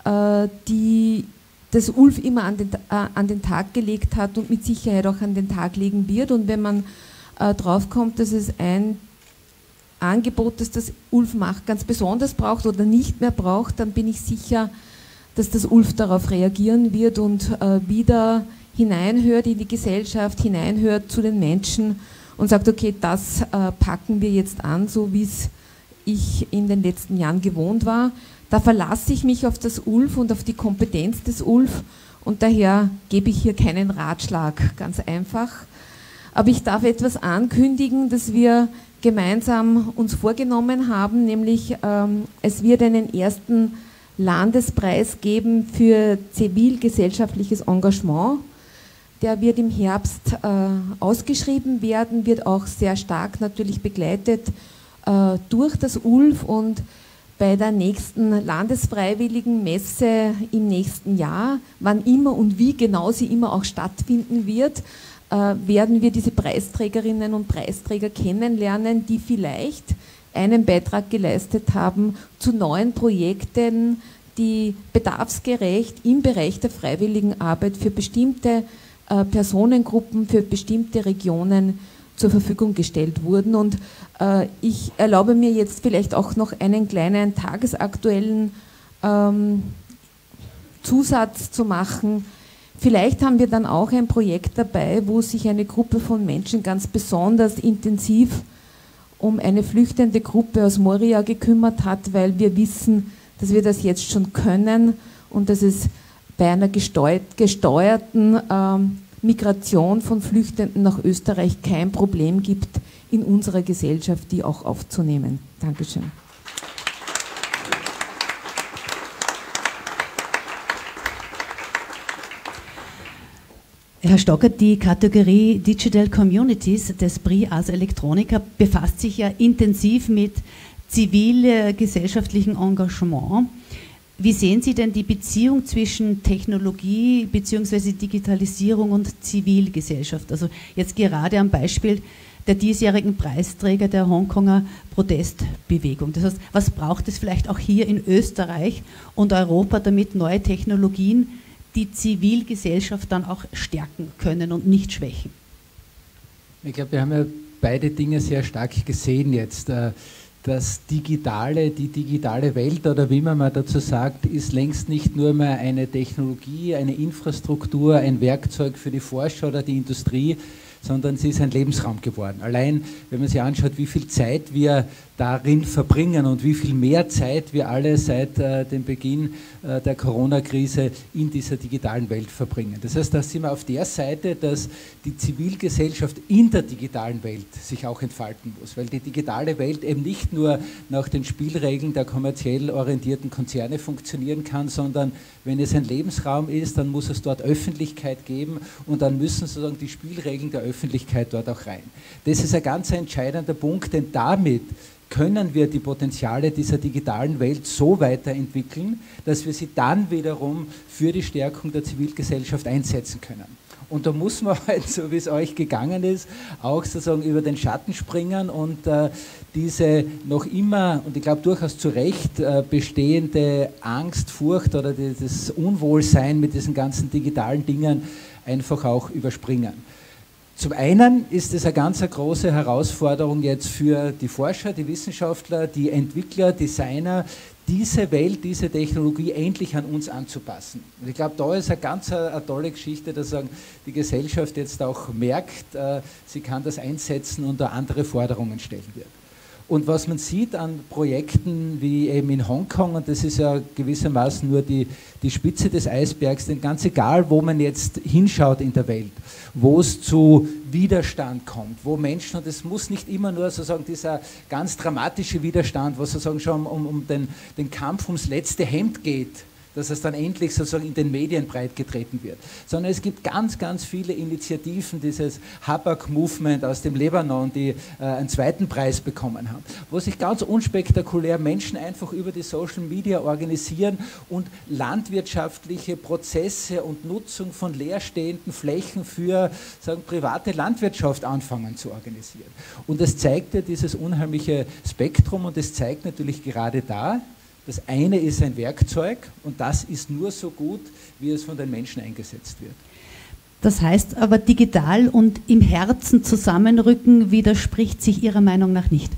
die das U L F immer an den, an den Tag gelegt hat und mit Sicherheit auch an den Tag legen wird. Und wenn man draufkommt, dass es ein Angebot, das das U L F macht, ganz besonders braucht oder nicht mehr braucht, dann bin ich sicher, dass das U L F darauf reagieren wird und äh, wieder hineinhört in die Gesellschaft, hineinhört zu den Menschen und sagt, okay, das äh, packen wir jetzt an, so wie es ich in den letzten Jahren gewohnt war. Da verlasse ich mich auf das U L F und auf die Kompetenz des U L F, und daher gebe ich hier keinen Ratschlag, ganz einfach. Aber ich darf etwas ankündigen, das wir gemeinsam uns vorgenommen haben, nämlich ähm, es wird einen ersten Landespreis geben für zivilgesellschaftliches Engagement. Der wird im Herbst äh, ausgeschrieben werden, wird auch sehr stark natürlich begleitet äh, durch das U L F, und bei der nächsten Landesfreiwilligenmesse im nächsten Jahr, wann immer und wie genau sie immer auch stattfinden wird, äh, werden wir diese Preisträgerinnen und Preisträger kennenlernen, die vielleicht einen Beitrag geleistet haben zu neuen Projekten, die bedarfsgerecht im Bereich der freiwilligen Arbeit für bestimmte äh, Personengruppen, für bestimmte Regionen zur Verfügung gestellt wurden. Und äh, ich erlaube mir jetzt vielleicht auch noch einen kleinen tagesaktuellen ähm, Zusatz zu machen. Vielleicht haben wir dann auch ein Projekt dabei, wo sich eine Gruppe von Menschen ganz besonders intensiv um eine flüchtende Gruppe aus Moria gekümmert hat, weil wir wissen, dass wir das jetzt schon können und dass es bei einer gesteuerten ähm, Migration von Flüchtenden nach Österreich kein Problem gibt, in unserer Gesellschaft die auch aufzunehmen. Dankeschön. Herr Stocker, die Kategorie Digital Communities des Prix Ars Electronica befasst sich ja intensiv mit zivilgesellschaftlichem Engagement. Wie sehen Sie denn die Beziehung zwischen Technologie bzw. Digitalisierung und Zivilgesellschaft? Also jetzt gerade am Beispiel der diesjährigen Preisträger der Hongkonger Protestbewegung. Das heißt, was braucht es vielleicht auch hier in Österreich und Europa, damit neue Technologien die Zivilgesellschaft dann auch stärken können und nicht schwächen? Ich glaube, wir haben ja beide Dinge sehr stark gesehen jetzt. Das Digitale, die digitale Welt oder wie man mal dazu sagt, ist längst nicht nur mehr eine Technologie, eine Infrastruktur, ein Werkzeug für die Forscher oder die Industrie, sondern sie ist ein Lebensraum geworden. Allein, wenn man sich anschaut, wie viel Zeit wir darin verbringen und wie viel mehr Zeit wir alle seit äh, dem Beginn äh, der Corona-Krise in dieser digitalen Welt verbringen. Das heißt, da sind wir auf der Seite, dass die Zivilgesellschaft in der digitalen Welt sich auch entfalten muss, weil die digitale Welt eben nicht nur nach den Spielregeln der kommerziell orientierten Konzerne funktionieren kann, sondern wenn es ein Lebensraum ist, dann muss es dort Öffentlichkeit geben und dann müssen sozusagen die Spielregeln der Öffentlichkeit dort auch rein. Das ist ein ganz entscheidender Punkt, denn damit können wir die Potenziale dieser digitalen Welt so weiterentwickeln, dass wir sie dann wiederum für die Stärkung der Zivilgesellschaft einsetzen können. Und da muss man halt, so wie es euch gegangen ist, auch sozusagen über den Schatten springen und äh, diese noch immer, und ich glaube durchaus zu Recht, äh, bestehende Angst, Furcht oder das Unwohlsein mit diesen ganzen digitalen Dingen einfach auch überspringen. Zum einen ist es eine ganz eine große Herausforderung jetzt für die Forscher, die Wissenschaftler, die Entwickler, Designer, diese Welt, diese Technologie endlich an uns anzupassen. Und ich glaube, da ist eine ganz eine, eine tolle Geschichte, dass sagen, die Gesellschaft jetzt auch merkt, äh, sie kann das einsetzen und da andere Forderungen stellen wird. Und was man sieht an Projekten wie eben in Hongkong, und das ist ja gewissermaßen nur die, die Spitze des Eisbergs, denn ganz egal, wo man jetzt hinschaut in der Welt, wo es zu Widerstand kommt, wo Menschen, und es muss nicht immer nur sozusagen dieser ganz dramatische Widerstand, was sozusagen schon um, um den, den Kampf ums letzte Hemd geht, dass es dann endlich sozusagen in den Medien breitgetreten wird, sondern es gibt ganz, ganz viele Initiativen, dieses Habak-Movement aus dem Libanon, die äh, einen zweiten Preis bekommen haben, wo sich ganz unspektakulär Menschen einfach über die Social Media organisieren und landwirtschaftliche Prozesse und Nutzung von leerstehenden Flächen für sagen, private Landwirtschaft anfangen zu organisieren. Und das zeigt ja dieses unheimliche Spektrum und es zeigt natürlich gerade da, das eine ist ein Werkzeug und das ist nur so gut, wie es von den Menschen eingesetzt wird. Das heißt aber, digital und im Herzen zusammenrücken widerspricht sich Ihrer Meinung nach nicht?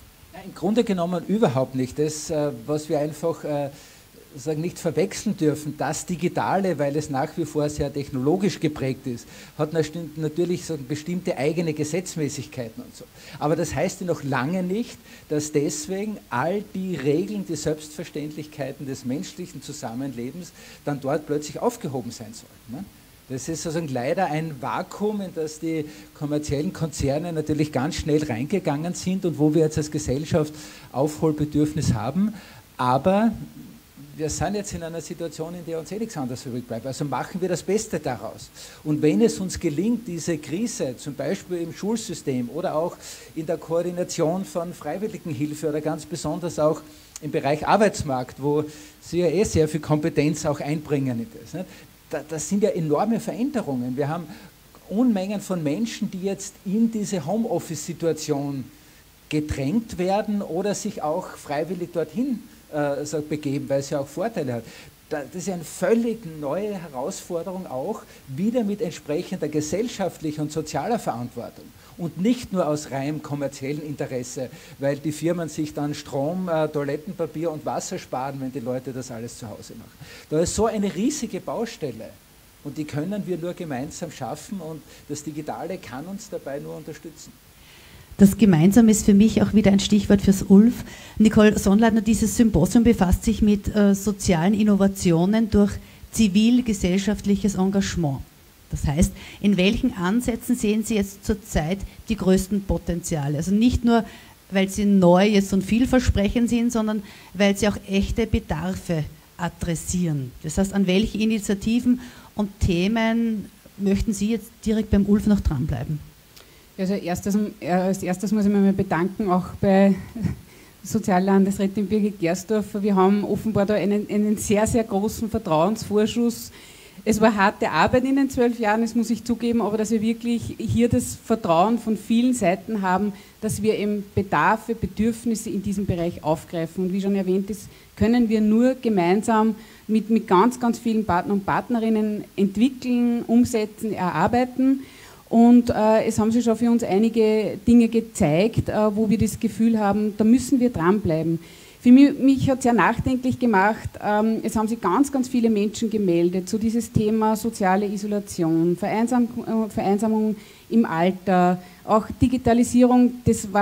Im Grunde genommen überhaupt nicht. Das, was wir einfach sagen, nicht verwechseln dürfen, das Digitale, weil es nach wie vor sehr technologisch geprägt ist, hat natürlich sagen, bestimmte eigene Gesetzmäßigkeiten und so. Aber das heißt ja noch lange nicht, dass deswegen all die Regeln, die Selbstverständlichkeiten des menschlichen Zusammenlebens dann dort plötzlich aufgehoben sein sollen. Ne? Das ist sozusagen leider ein Vakuum, in das die kommerziellen Konzerne natürlich ganz schnell reingegangen sind und wo wir jetzt als Gesellschaft Aufholbedürfnis haben. Aber wir sind jetzt in einer Situation, in der uns eh nichts anderes übrig bleibt. Also machen wir das Beste daraus. Und wenn es uns gelingt, diese Krise, zum Beispiel im Schulsystem oder auch in der Koordination von Freiwilligenhilfe oder ganz besonders auch im Bereich Arbeitsmarkt, wo Sie ja eh sehr viel Kompetenz auch einbringen in das, ne? da, das sind ja enorme Veränderungen. Wir haben Unmengen von Menschen, die jetzt in diese Homeoffice-Situation gedrängt werden oder sich auch freiwillig dorthin äh, so begeben, weil es ja auch Vorteile hat. Das ist eine völlig neue Herausforderung auch, wieder mit entsprechender gesellschaftlicher und sozialer Verantwortung und nicht nur aus reinem kommerziellen Interesse, weil die Firmen sich dann Strom, äh, Toilettenpapier und Wasser sparen, wenn die Leute das alles zu Hause machen. Da ist so eine riesige Baustelle und die können wir nur gemeinsam schaffen und das Digitale kann uns dabei nur unterstützen. Das Gemeinsam ist für mich auch wieder ein Stichwort fürs U L F. Nicole Sonnleitner, dieses Symposium befasst sich mit äh, sozialen Innovationen durch zivilgesellschaftliches Engagement. Das heißt, in welchen Ansätzen sehen Sie jetzt zurzeit die größten Potenziale? Also nicht nur, weil sie neu jetzt und vielversprechend sind, sondern weil sie auch echte Bedarfe adressieren. Das heißt, an welche Initiativen und Themen möchten Sie jetzt direkt beim U L F noch dranbleiben? Also erstes, als erstes muss ich mich mal bedanken, auch bei Soziallandesrätin Birgit Gersdorfer. Wir haben offenbar da einen, einen sehr, sehr großen Vertrauensvorschuss. Es war harte Arbeit in den zwölf Jahren, das muss ich zugeben, aber dass wir wirklich hier das Vertrauen von vielen Seiten haben, dass wir eben Bedarfe, Bedürfnisse in diesem Bereich aufgreifen. Und wie schon erwähnt ist, können wir nur gemeinsam mit, mit ganz, ganz vielen Partnern und Partnerinnen entwickeln, umsetzen, erarbeiten. Und äh, es haben sich schon für uns einige Dinge gezeigt, äh, wo wir das Gefühl haben, da müssen wir dranbleiben. Für mich, mich hat es sehr nachdenklich gemacht, ähm, es haben sich ganz, ganz viele Menschen gemeldet zu dieses Thema soziale Isolation, Vereinsam, äh, Vereinsamung im Alter, auch Digitalisierung, das waren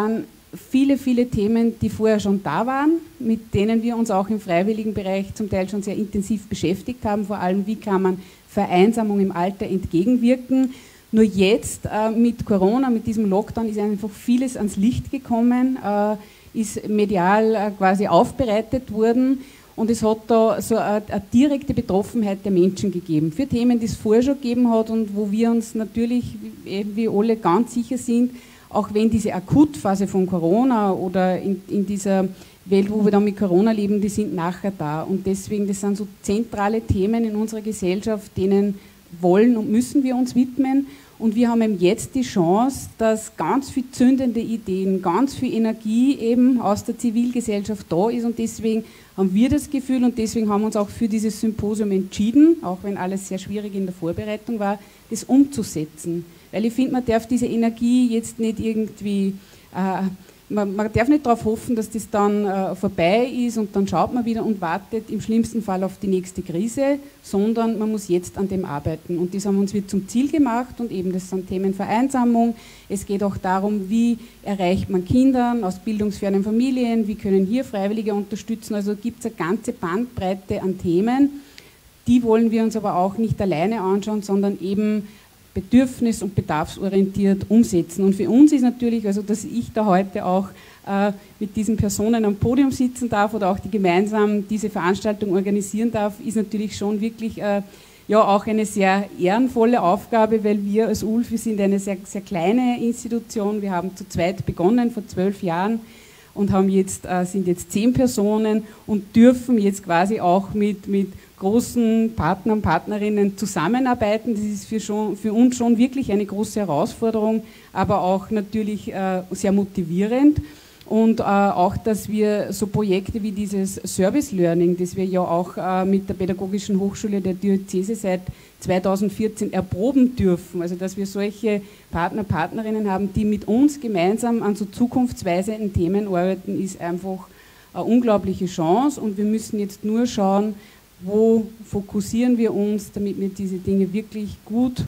viele, viele Themen, die vorher schon da waren, mit denen wir uns auch im freiwilligen Bereich zum Teil schon sehr intensiv beschäftigt haben, vor allem wie kann man Vereinsamung im Alter entgegenwirken. Nur jetzt äh, mit Corona, mit diesem Lockdown ist einfach vieles ans Licht gekommen, äh, ist medial äh, quasi aufbereitet worden und es hat da so eine, eine direkte Betroffenheit der Menschen gegeben für Themen, die es vorher schon gegeben hat und wo wir uns natürlich, eben wie alle, ganz sicher sind, auch wenn diese Akutphase von Corona oder in, in dieser Welt, wo wir dann mit Corona leben, die sind nachher da. Und deswegen, das sind so zentrale Themen in unserer Gesellschaft, denen wollen und müssen wir uns widmen. Und wir haben eben jetzt die Chance, dass ganz viel zündende Ideen, ganz viel Energie eben aus der Zivilgesellschaft da ist. Und deswegen haben wir das Gefühl und deswegen haben wir uns auch für dieses Symposium entschieden, auch wenn alles sehr schwierig in der Vorbereitung war, das umzusetzen. Weil ich finde, man darf diese Energie jetzt nicht irgendwie, äh, man, man darf nicht darauf hoffen, dass das dann äh, vorbei ist und dann schaut man wieder und wartet im schlimmsten Fall auf die nächste Krise, sondern man muss jetzt an dem arbeiten. Und das haben wir uns wieder zum Ziel gemacht und eben das sind Themen Vereinsamung. Es geht auch darum, wie erreicht man Kindern aus bildungsfernen Familien, wie können hier Freiwillige unterstützen. Also gibt es eine ganze Bandbreite an Themen. Die wollen wir uns aber auch nicht alleine anschauen, sondern eben bedürfnis- und bedarfsorientiert umsetzen. Und für uns ist natürlich, also dass ich da heute auch äh, mit diesen Personen am Podium sitzen darf oder auch die gemeinsam diese Veranstaltung organisieren darf, ist natürlich schon wirklich äh, ja auch eine sehr ehrenvolle Aufgabe, weil wir als U L F, wir sind eine sehr, sehr kleine Institution, wir haben zu zweit begonnen vor zwölf Jahren und haben jetzt, äh, sind jetzt zehn Personen und dürfen jetzt quasi auch mit, mit großen Partnern, Partnerinnen zusammenarbeiten. Das ist für, schon, für uns schon wirklich eine große Herausforderung, aber auch natürlich äh, sehr motivierend. Und äh, auch, dass wir so Projekte wie dieses Service Learning, das wir ja auch äh, mit der Pädagogischen Hochschule der Diözese seit zweitausendvierzehn erproben dürfen, also dass wir solche Partner, Partnerinnen haben, die mit uns gemeinsam an so zukunftsweisenden Themen arbeiten, ist einfach eine unglaubliche Chance und wir müssen jetzt nur schauen, wo fokussieren wir uns, damit wir diese Dinge wirklich gut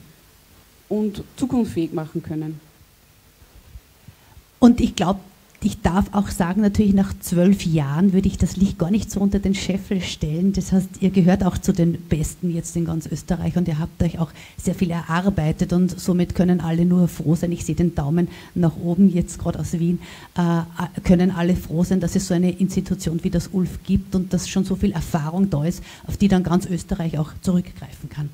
und zukunftsfähig machen können. Und ich glaube, ich darf auch sagen, natürlich nach zwölf Jahren würde ich das Licht gar nicht so unter den Scheffel stellen. Das heißt, ihr gehört auch zu den Besten jetzt in ganz Österreich und ihr habt euch auch sehr viel erarbeitet und somit können alle nur froh sein. Ich sehe den Daumen nach oben jetzt gerade aus Wien, äh, können alle froh sein, dass es so eine Institution wie das U L F gibt und dass schon so viel Erfahrung da ist, auf die dann ganz Österreich auch zurückgreifen kann.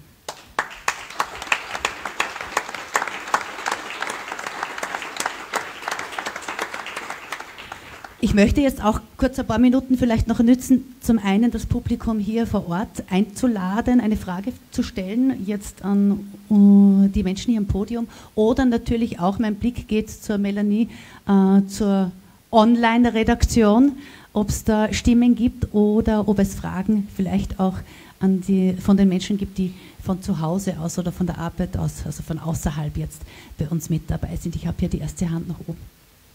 Ich möchte jetzt auch kurz ein paar Minuten vielleicht noch nützen, zum einen das Publikum hier vor Ort einzuladen, eine Frage zu stellen, jetzt an uh, die Menschen hier am Podium, oder natürlich auch, mein Blick geht zur Melanie, uh, zur Online-Redaktion, ob es da Stimmen gibt oder ob es Fragen vielleicht auch an die, von den Menschen gibt, die von zu Hause aus oder von der Arbeit aus, also von außerhalb jetzt bei uns mit dabei sind. Ich habe hier die erste Hand nach oben.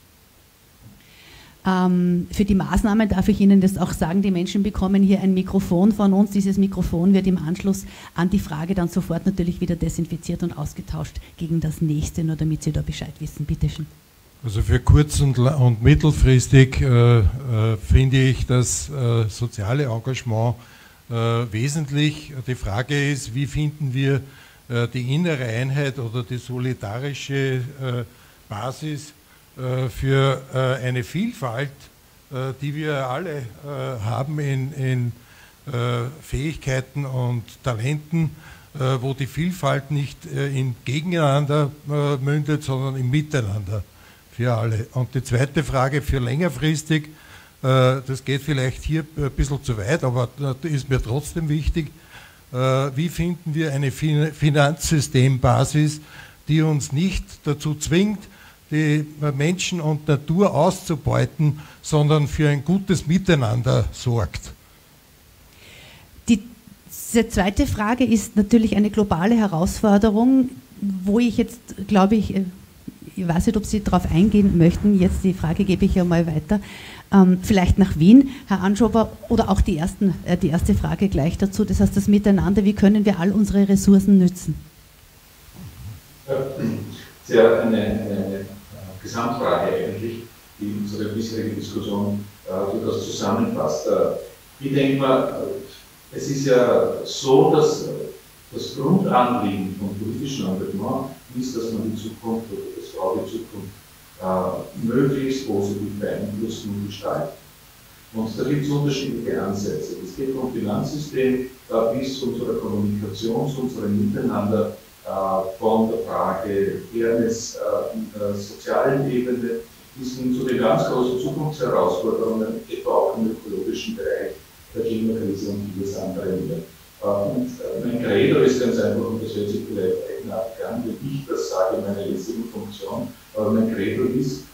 Ähm, für die Maßnahmen darf ich Ihnen das auch sagen, die Menschen bekommen hier ein Mikrofon von uns. Dieses Mikrofon wird im Anschluss an die Frage dann sofort natürlich wieder desinfiziert und ausgetauscht gegen das nächste, nur damit Sie da Bescheid wissen. Bitte schön. Also für kurz- und, und mittelfristig äh, äh, finde ich das äh, soziale Engagement äh, wesentlich. Die Frage ist, wie finden wir äh, die innere Einheit oder die solidarische äh, Basis für eine Vielfalt, die wir alle haben in, in Fähigkeiten und Talenten, wo die Vielfalt nicht in Gegeneinander mündet, sondern im Miteinander für alle. Und die zweite Frage für längerfristig, das geht vielleicht hier ein bisschen zu weit, aber das ist mir trotzdem wichtig, wie finden wir eine Finanzsystembasis, die uns nicht dazu zwingt, die Menschen und Natur auszubeuten, sondern für ein gutes Miteinander sorgt. Die, diese zweite Frage ist natürlich eine globale Herausforderung, wo ich jetzt, glaube ich, ich weiß nicht, ob Sie darauf eingehen möchten, jetzt die Frage gebe ich ja mal weiter, ähm, vielleicht nach Wien, Herr Anschober, oder auch die, ersten, äh, die erste Frage gleich dazu, das heißt das Miteinander, wie können wir all unsere Ressourcen nützen? Ja, sehr eine, eine Gesamtfrage eigentlich. die unsere bisherige Diskussion äh, durchaus zusammenfasst. Äh, ich denke mal, es ist ja so, dass das Grundanliegen vom politischen Engagement ist, dass man die Zukunft oder das Frau die Zukunft äh, möglichst positiv beeinflussen und gestalten. Und da gibt es unterschiedliche Ansätze. Das geht vom Finanzsystem äh, bis zu unserer Kommunikation, zu unserem Miteinander, äh, von der Frage Fairness äh, in der sozialen Ebene bis hin zu den ganz großen Zukunftsherausforderungen, etwa auch im ökologischen Bereich der Klimakrise und vieles andere mehr. Und mein Credo ist ganz einfach, und das hört sich vielleicht eigenartig an, wenn ich das sage in meiner jetzigen Funktion, aber mein Credo ist,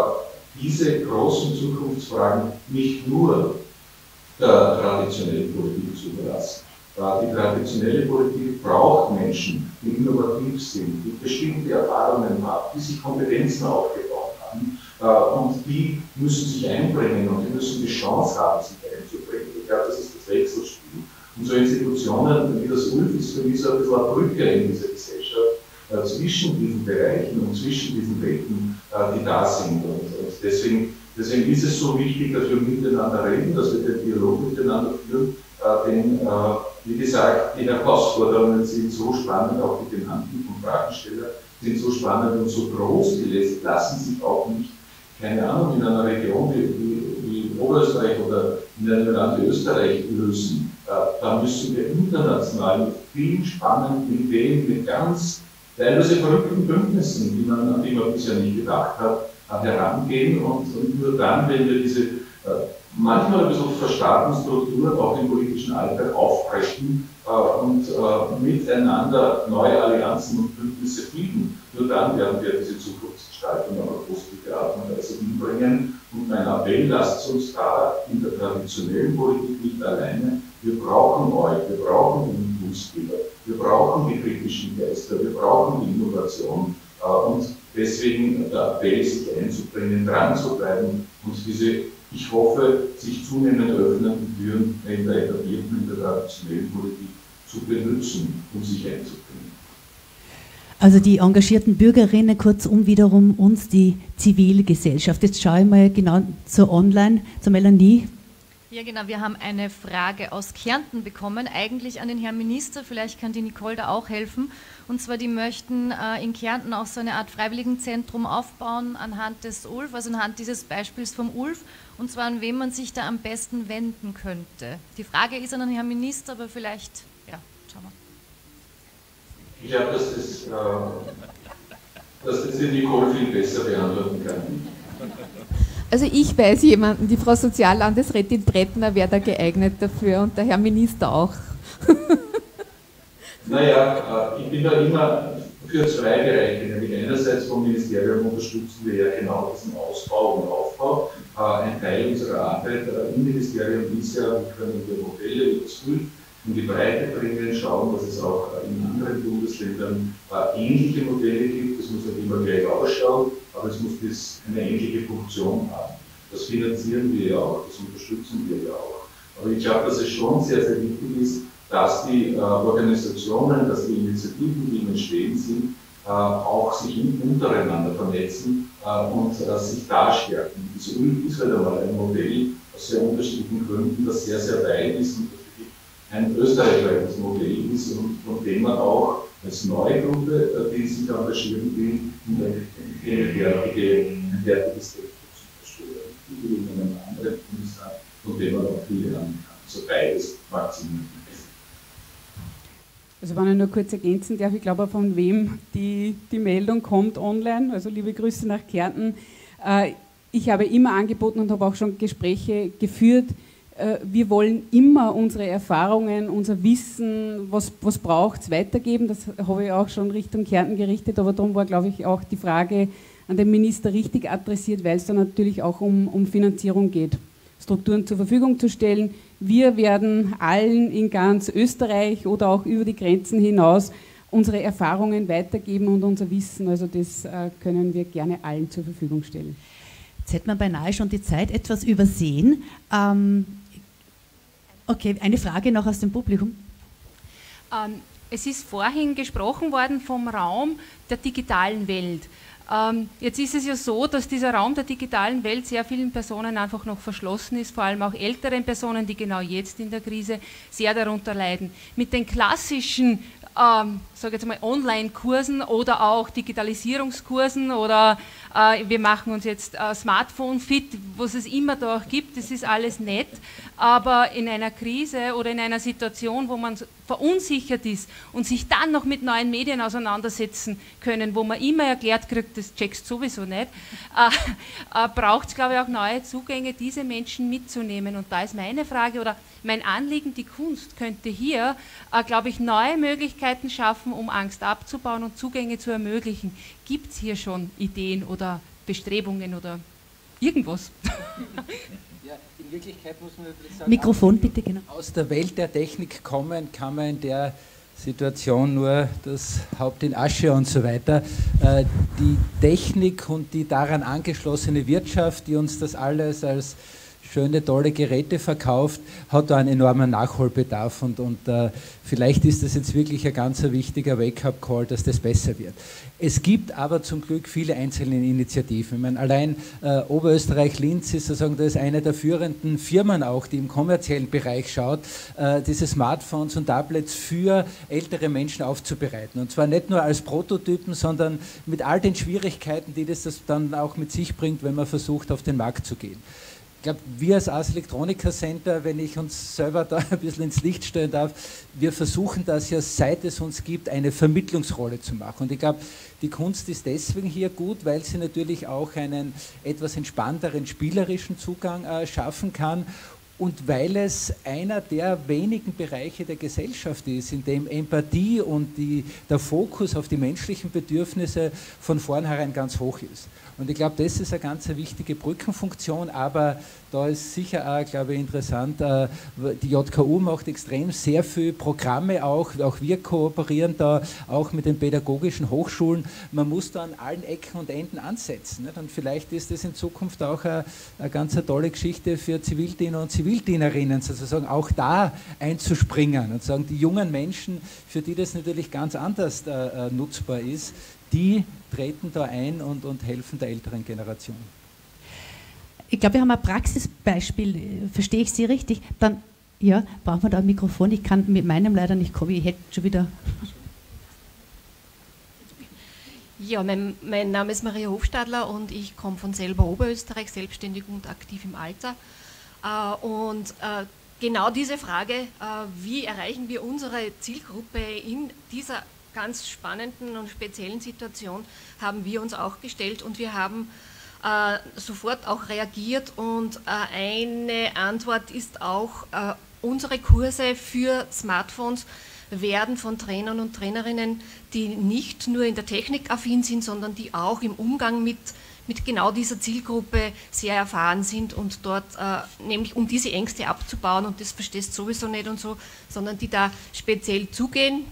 diese großen Zukunftsfragen nicht nur der traditionellen Politik zu überlassen. Die traditionelle Politik braucht Menschen, die innovativ sind, die bestimmte Erfahrungen haben, die sich Kompetenzen aufgebaut haben, und die müssen sich einbringen und die müssen die Chance haben, sich einzubringen. Ich glaube, das ist das Wechselspiel. Und so Institutionen wie das U L F ist für mich so ein bisschen eine Brücke in dieser Gesellschaft äh, zwischen diesen Bereichen und zwischen diesen Welten, äh, die da sind. Und, und deswegen, deswegen ist es so wichtig, dass wir miteinander reden, dass wir den Dialog miteinander führen. Äh, denn, äh, wie gesagt, die Herausforderungen sind so spannend, auch die genannten vom Fragensteller sind so spannend und so groß, die lassen sich auch nicht, keine Ahnung, in einer Region wie, wie, wie Oberösterreich oder in einem Land wie Österreich lösen. Da müssen wir international mit vielen spannenden Ideen, mit ganz teilweise verrückten Bündnissen, die man, an die man bisher nicht gedacht hat, herangehen. Und, und nur dann, wenn wir diese äh, manchmal ein bisschen verstarrten Strukturen auch im politischen Alltag aufbrechen äh, und äh, miteinander neue Allianzen und Bündnisse bilden, nur dann werden wir diese Zukunftsgestaltung auf eine positive Art und Weise hinbringen. Und mein Appell, lasst uns da in der traditionellen Politik nicht alleine. Wir brauchen euch, wir brauchen die Impulsgeber, wir brauchen die kritischen Geister, wir brauchen die Innovation äh, und deswegen der Appell, sich einzubringen, dran zu bleiben und diese, ich hoffe, sich zunehmend öffnenden Türen in der etablierten, in der traditionellen Politik zu benutzen, um sich einzubringen. Also die engagierten Bürgerinnen, kurzum wiederum uns, die Zivilgesellschaft. Jetzt schaue ich mal genau zur Online, zur Melanie. Ja, genau. Wir haben eine Frage aus Kärnten bekommen, eigentlich an den Herrn Minister, vielleicht kann die Nicole da auch helfen. Und zwar, die möchten äh, in Kärnten auch so eine Art Freiwilligenzentrum aufbauen anhand des U L F, also anhand dieses Beispiels vom U L F, und zwar an wen man sich da am besten wenden könnte. Die Frage ist an den Herrn Minister, aber vielleicht, ja, schauen wir. Ich glaube, dass das, äh, dass das die Nicole viel besser beantworten kann. Also ich weiß jemanden, die Frau Soziallandesrätin Brettner wäre da geeignet dafür und der Herr Minister auch. Naja, ich bin da immer für zwei Bereiche, nämlich einerseits vom Ministerium unterstützen wir ja genau diesen Ausbau und Aufbau. Ein Teil unserer Arbeit im Ministerium ist ja, wie können wir Modelle wie das U L F in die Breite bringen, schauen, dass es auch in anderen Bundesländern ähnliche Modelle gibt. Das muss nicht immer gleich ausschauen, aber es muss das eine ähnliche Funktion haben. Das finanzieren wir ja auch, das unterstützen wir ja auch. Aber ich glaube, dass es schon sehr, sehr wichtig ist, dass die äh, Organisationen, dass die Initiativen, die entstehen sind, äh, auch sich untereinander vernetzen äh, und äh, sich da stärken. Das U L F ist halt einmal ein Modell aus sehr unterschiedlichen Gründen, das sehr, sehr weit ist und ein österreichweites Modell ist und von dem man auch als neue Gruppe, die sich engagieren will, eine fertige, ein fertiges Text zu erstellen. Die will in einem anderen Bundesland, von dem man auch viele lernen kann. Also beides macht Sinn. Also wenn ich nur kurz ergänzen darf, ich glaube, von wem die, die Meldung kommt online, also liebe Grüße nach Kärnten. Ich habe immer angeboten und habe auch schon Gespräche geführt, wir wollen immer unsere Erfahrungen, unser Wissen, was, was braucht es, weitergeben. Das habe ich auch schon Richtung Kärnten gerichtet, aber darum war, glaube ich, auch die Frage an den Minister richtig adressiert, weil es dann natürlich auch um, um Finanzierung geht, Strukturen zur Verfügung zu stellen. Wir werden allen in ganz Österreich oder auch über die Grenzen hinaus unsere Erfahrungen weitergeben und unser Wissen. Also das äh, können wir gerne allen zur Verfügung stellen. Jetzt hätte man beinahe schon die Zeit etwas übersehen. Ähm, okay, eine Frage noch aus dem Publikum. Ähm, es ist vorhin gesprochen worden vom Raum der digitalen Welt. Ähm, jetzt ist es ja so, dass dieser Raum der digitalen Welt sehr vielen Personen einfach noch verschlossen ist, vor allem auch älteren Personen, die genau jetzt in der Krise sehr darunter leiden. Mit den klassischen Ähm, sage jetzt mal Online-Kursen oder auch Digitalisierungskursen oder äh, wir machen uns jetzt äh, Smartphone-fit, was es immer da auch gibt, das ist alles nett, aber in einer Krise oder in einer Situation, wo man verunsichert ist und sich dann noch mit neuen Medien auseinandersetzen können, wo man immer erklärt kriegt, das checkst sowieso nicht, äh, äh, braucht es, glaube ich, auch neue Zugänge, diese Menschen mitzunehmen. Und da ist meine Frage oder mein Anliegen, die Kunst könnte hier, äh, glaube ich, neue Möglichkeiten schaffen, um Angst abzubauen und Zugänge zu ermöglichen. Gibt es hier schon Ideen oder Bestrebungen oder irgendwas? Ja, in Wirklichkeit muss man natürlich sagen, Mikrofon bitte, genau. Aus der Welt der Technik kommen kann man in der Situation nur das Haupt in Asche und so weiter. Äh, die Technik und die daran angeschlossene Wirtschaft, die uns das alles als schöne, tolle Geräte verkauft, hat da einen enormen Nachholbedarf und, und äh, vielleicht ist das jetzt wirklich ein ganz wichtiger Wake-up-Call, dass das besser wird. Es gibt aber zum Glück viele einzelne Initiativen. Ich meine, allein äh, Oberösterreich-Linz ist sozusagen das eine der führenden Firmen auch, die im kommerziellen Bereich schaut, äh, diese Smartphones und Tablets für ältere Menschen aufzubereiten. Und zwar nicht nur als Prototypen, sondern mit all den Schwierigkeiten, die das, das dann auch mit sich bringt, wenn man versucht, auf den Markt zu gehen. Ich glaube, wir als Ars Electronica Center, wenn ich uns selber da ein bisschen ins Licht stellen darf, wir versuchen das ja, seit es uns gibt, eine Vermittlungsrolle zu machen. Und ich glaube, die Kunst ist deswegen hier gut, weil sie natürlich auch einen etwas entspannteren, spielerischen Zugang äh, schaffen kann. Und weil es einer der wenigen Bereiche der Gesellschaft ist, in dem Empathie und die, der Fokus auf die menschlichen Bedürfnisse von vornherein ganz hoch ist. Und ich glaube, das ist eine ganz wichtige Brückenfunktion, aber da ist sicher auch, glaube ich, interessant, die J K U macht extrem sehr viele Programme auch, auch wir kooperieren da auch mit den pädagogischen Hochschulen. Man muss da an allen Ecken und Enden ansetzen. Nicht? Und vielleicht ist das in Zukunft auch eine, eine ganz tolle Geschichte für Zivildiener und Zivildienerinnen, sozusagen auch da einzuspringen und sagen, die jungen Menschen, für die das natürlich ganz anders äh, nutzbar ist, die treten da ein und, und helfen der älteren Generation. Ich glaube, wir haben ein Praxisbeispiel, verstehe ich Sie richtig? Dann, ja, brauchen wir da ein Mikrofon. Ich kann mit meinem leider nicht kommen, ich hätte schon wieder... Ja, mein, mein Name ist Maria Hofstadler und ich komme von selber Oberösterreich, selbstständig und aktiv im Alter. Äh, und äh, genau diese Frage, äh, wie erreichen wir unsere Zielgruppe in dieser ganz spannenden und speziellen Situation, haben wir uns auch gestellt und wir haben äh, sofort auch reagiert und äh, eine Antwort ist auch, äh, unsere Kurse für Smartphones werden von Trainern und Trainerinnen, die nicht nur in der Technik affin sind, sondern die auch im Umgang mit, mit genau dieser Zielgruppe sehr erfahren sind und dort äh, nämlich um diese Ängste abzubauen und das verstehst sowieso nicht und so, sondern die da speziell zugehen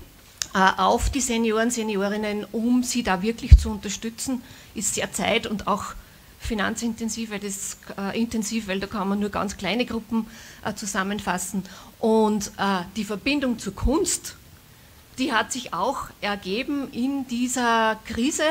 auf die Senioren, Seniorinnen, um sie da wirklich zu unterstützen, ist sehr zeit- und auch finanzintensiv, weil das äh, intensiv, weil da kann man nur ganz kleine Gruppen äh, zusammenfassen. Und äh, die Verbindung zur Kunst, die hat sich auch ergeben in dieser Krise,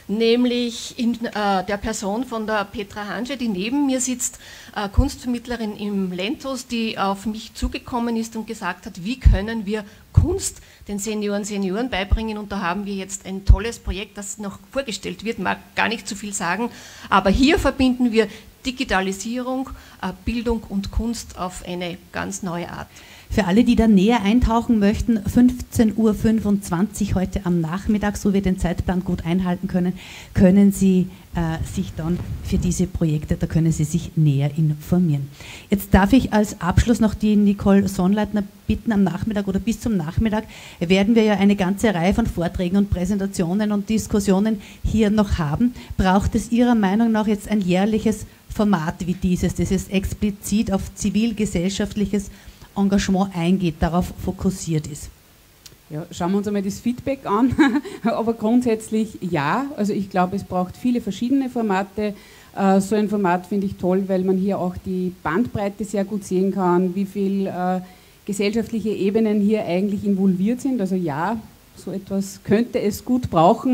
nämlich in äh, der Person von der Petra Hansche, die neben mir sitzt, äh, Kunstvermittlerin im Lentos, die auf mich zugekommen ist und gesagt hat, wie können wir Kunst den Senioren, Senioren beibringen, und da haben wir jetzt ein tolles Projekt, das noch vorgestellt wird, mag gar nicht zu viel sagen, aber hier verbinden wir Digitalisierung, äh, Bildung und Kunst auf eine ganz neue Art. Für alle, die da näher eintauchen möchten, fünfzehn Uhr fünfundzwanzig heute am Nachmittag, so wir den Zeitplan gut einhalten können, können Sie äh, sich dann für diese Projekte, da können Sie sich näher informieren. Jetzt darf ich als Abschluss noch die Nicole Sonnleitner bitten, am Nachmittag oder bis zum Nachmittag werden wir ja eine ganze Reihe von Vorträgen und Präsentationen und Diskussionen hier noch haben. Braucht es Ihrer Meinung nach jetzt ein jährliches Format wie dieses, das es explizit auf zivilgesellschaftliches Engagement eingeht, darauf fokussiert ist? Ja, schauen wir uns einmal das Feedback an, aber grundsätzlich ja, also ich glaube, es braucht viele verschiedene Formate. Äh, so ein Format finde ich toll, weil man hier auch die Bandbreite sehr gut sehen kann, wie viel äh, gesellschaftliche Ebenen hier eigentlich involviert sind, also ja, so etwas könnte es gut brauchen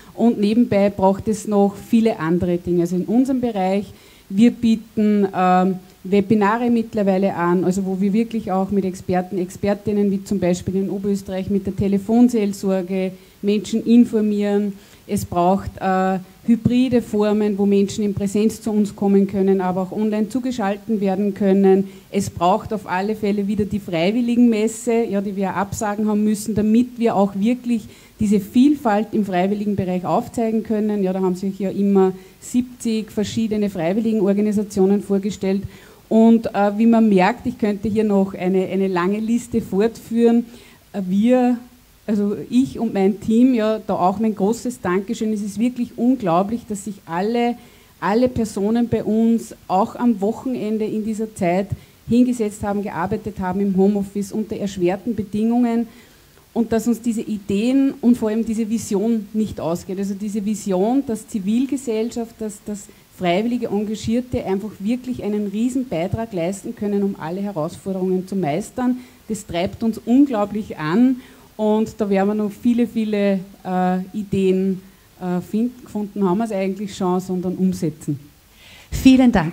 und nebenbei braucht es noch viele andere Dinge. Also in unserem Bereich, wir bieten ähm, Webinare mittlerweile an, also wo wir wirklich auch mit Experten, Expertinnen, wie zum Beispiel in Oberösterreich mit der Telefonseelsorge Menschen informieren. Es braucht äh, hybride Formen, wo Menschen in Präsenz zu uns kommen können, aber auch online zugeschaltet werden können. Es braucht auf alle Fälle wieder die Freiwilligenmesse, ja, die wir absagen haben müssen, damit wir auch wirklich diese Vielfalt im Freiwilligenbereich aufzeigen können. Ja, da haben sich ja immer siebzig verschiedene Freiwilligenorganisationen vorgestellt. Und äh, wie man merkt, ich könnte hier noch eine, eine lange Liste fortführen. Äh, wir, also ich und mein Team, ja, da auch mein großes Dankeschön. Es ist wirklich unglaublich, dass sich alle, alle Personen bei uns auch am Wochenende in dieser Zeit hingesetzt haben, gearbeitet haben im Homeoffice unter erschwerten Bedingungen und dass uns diese Ideen und vor allem diese Vision nicht ausgeht. Also diese Vision, dass Zivilgesellschaft, dass, dass freiwillige Engagierte einfach wirklich einen riesen Beitrag leisten können, um alle Herausforderungen zu meistern. Das treibt uns unglaublich an und da werden wir noch viele, viele äh, Ideen äh, finden. Gefunden haben wir es eigentlich schon, sondern umsetzen. Vielen Dank.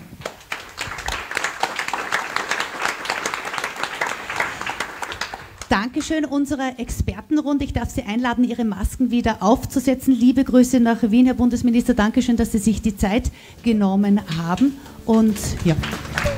Dankeschön unserer Expertenrunde. Ich darf Sie einladen, Ihre Masken wieder aufzusetzen. Liebe Grüße nach Wien, Herr Bundesminister. Dankeschön, dass Sie sich die Zeit genommen haben. Und ja.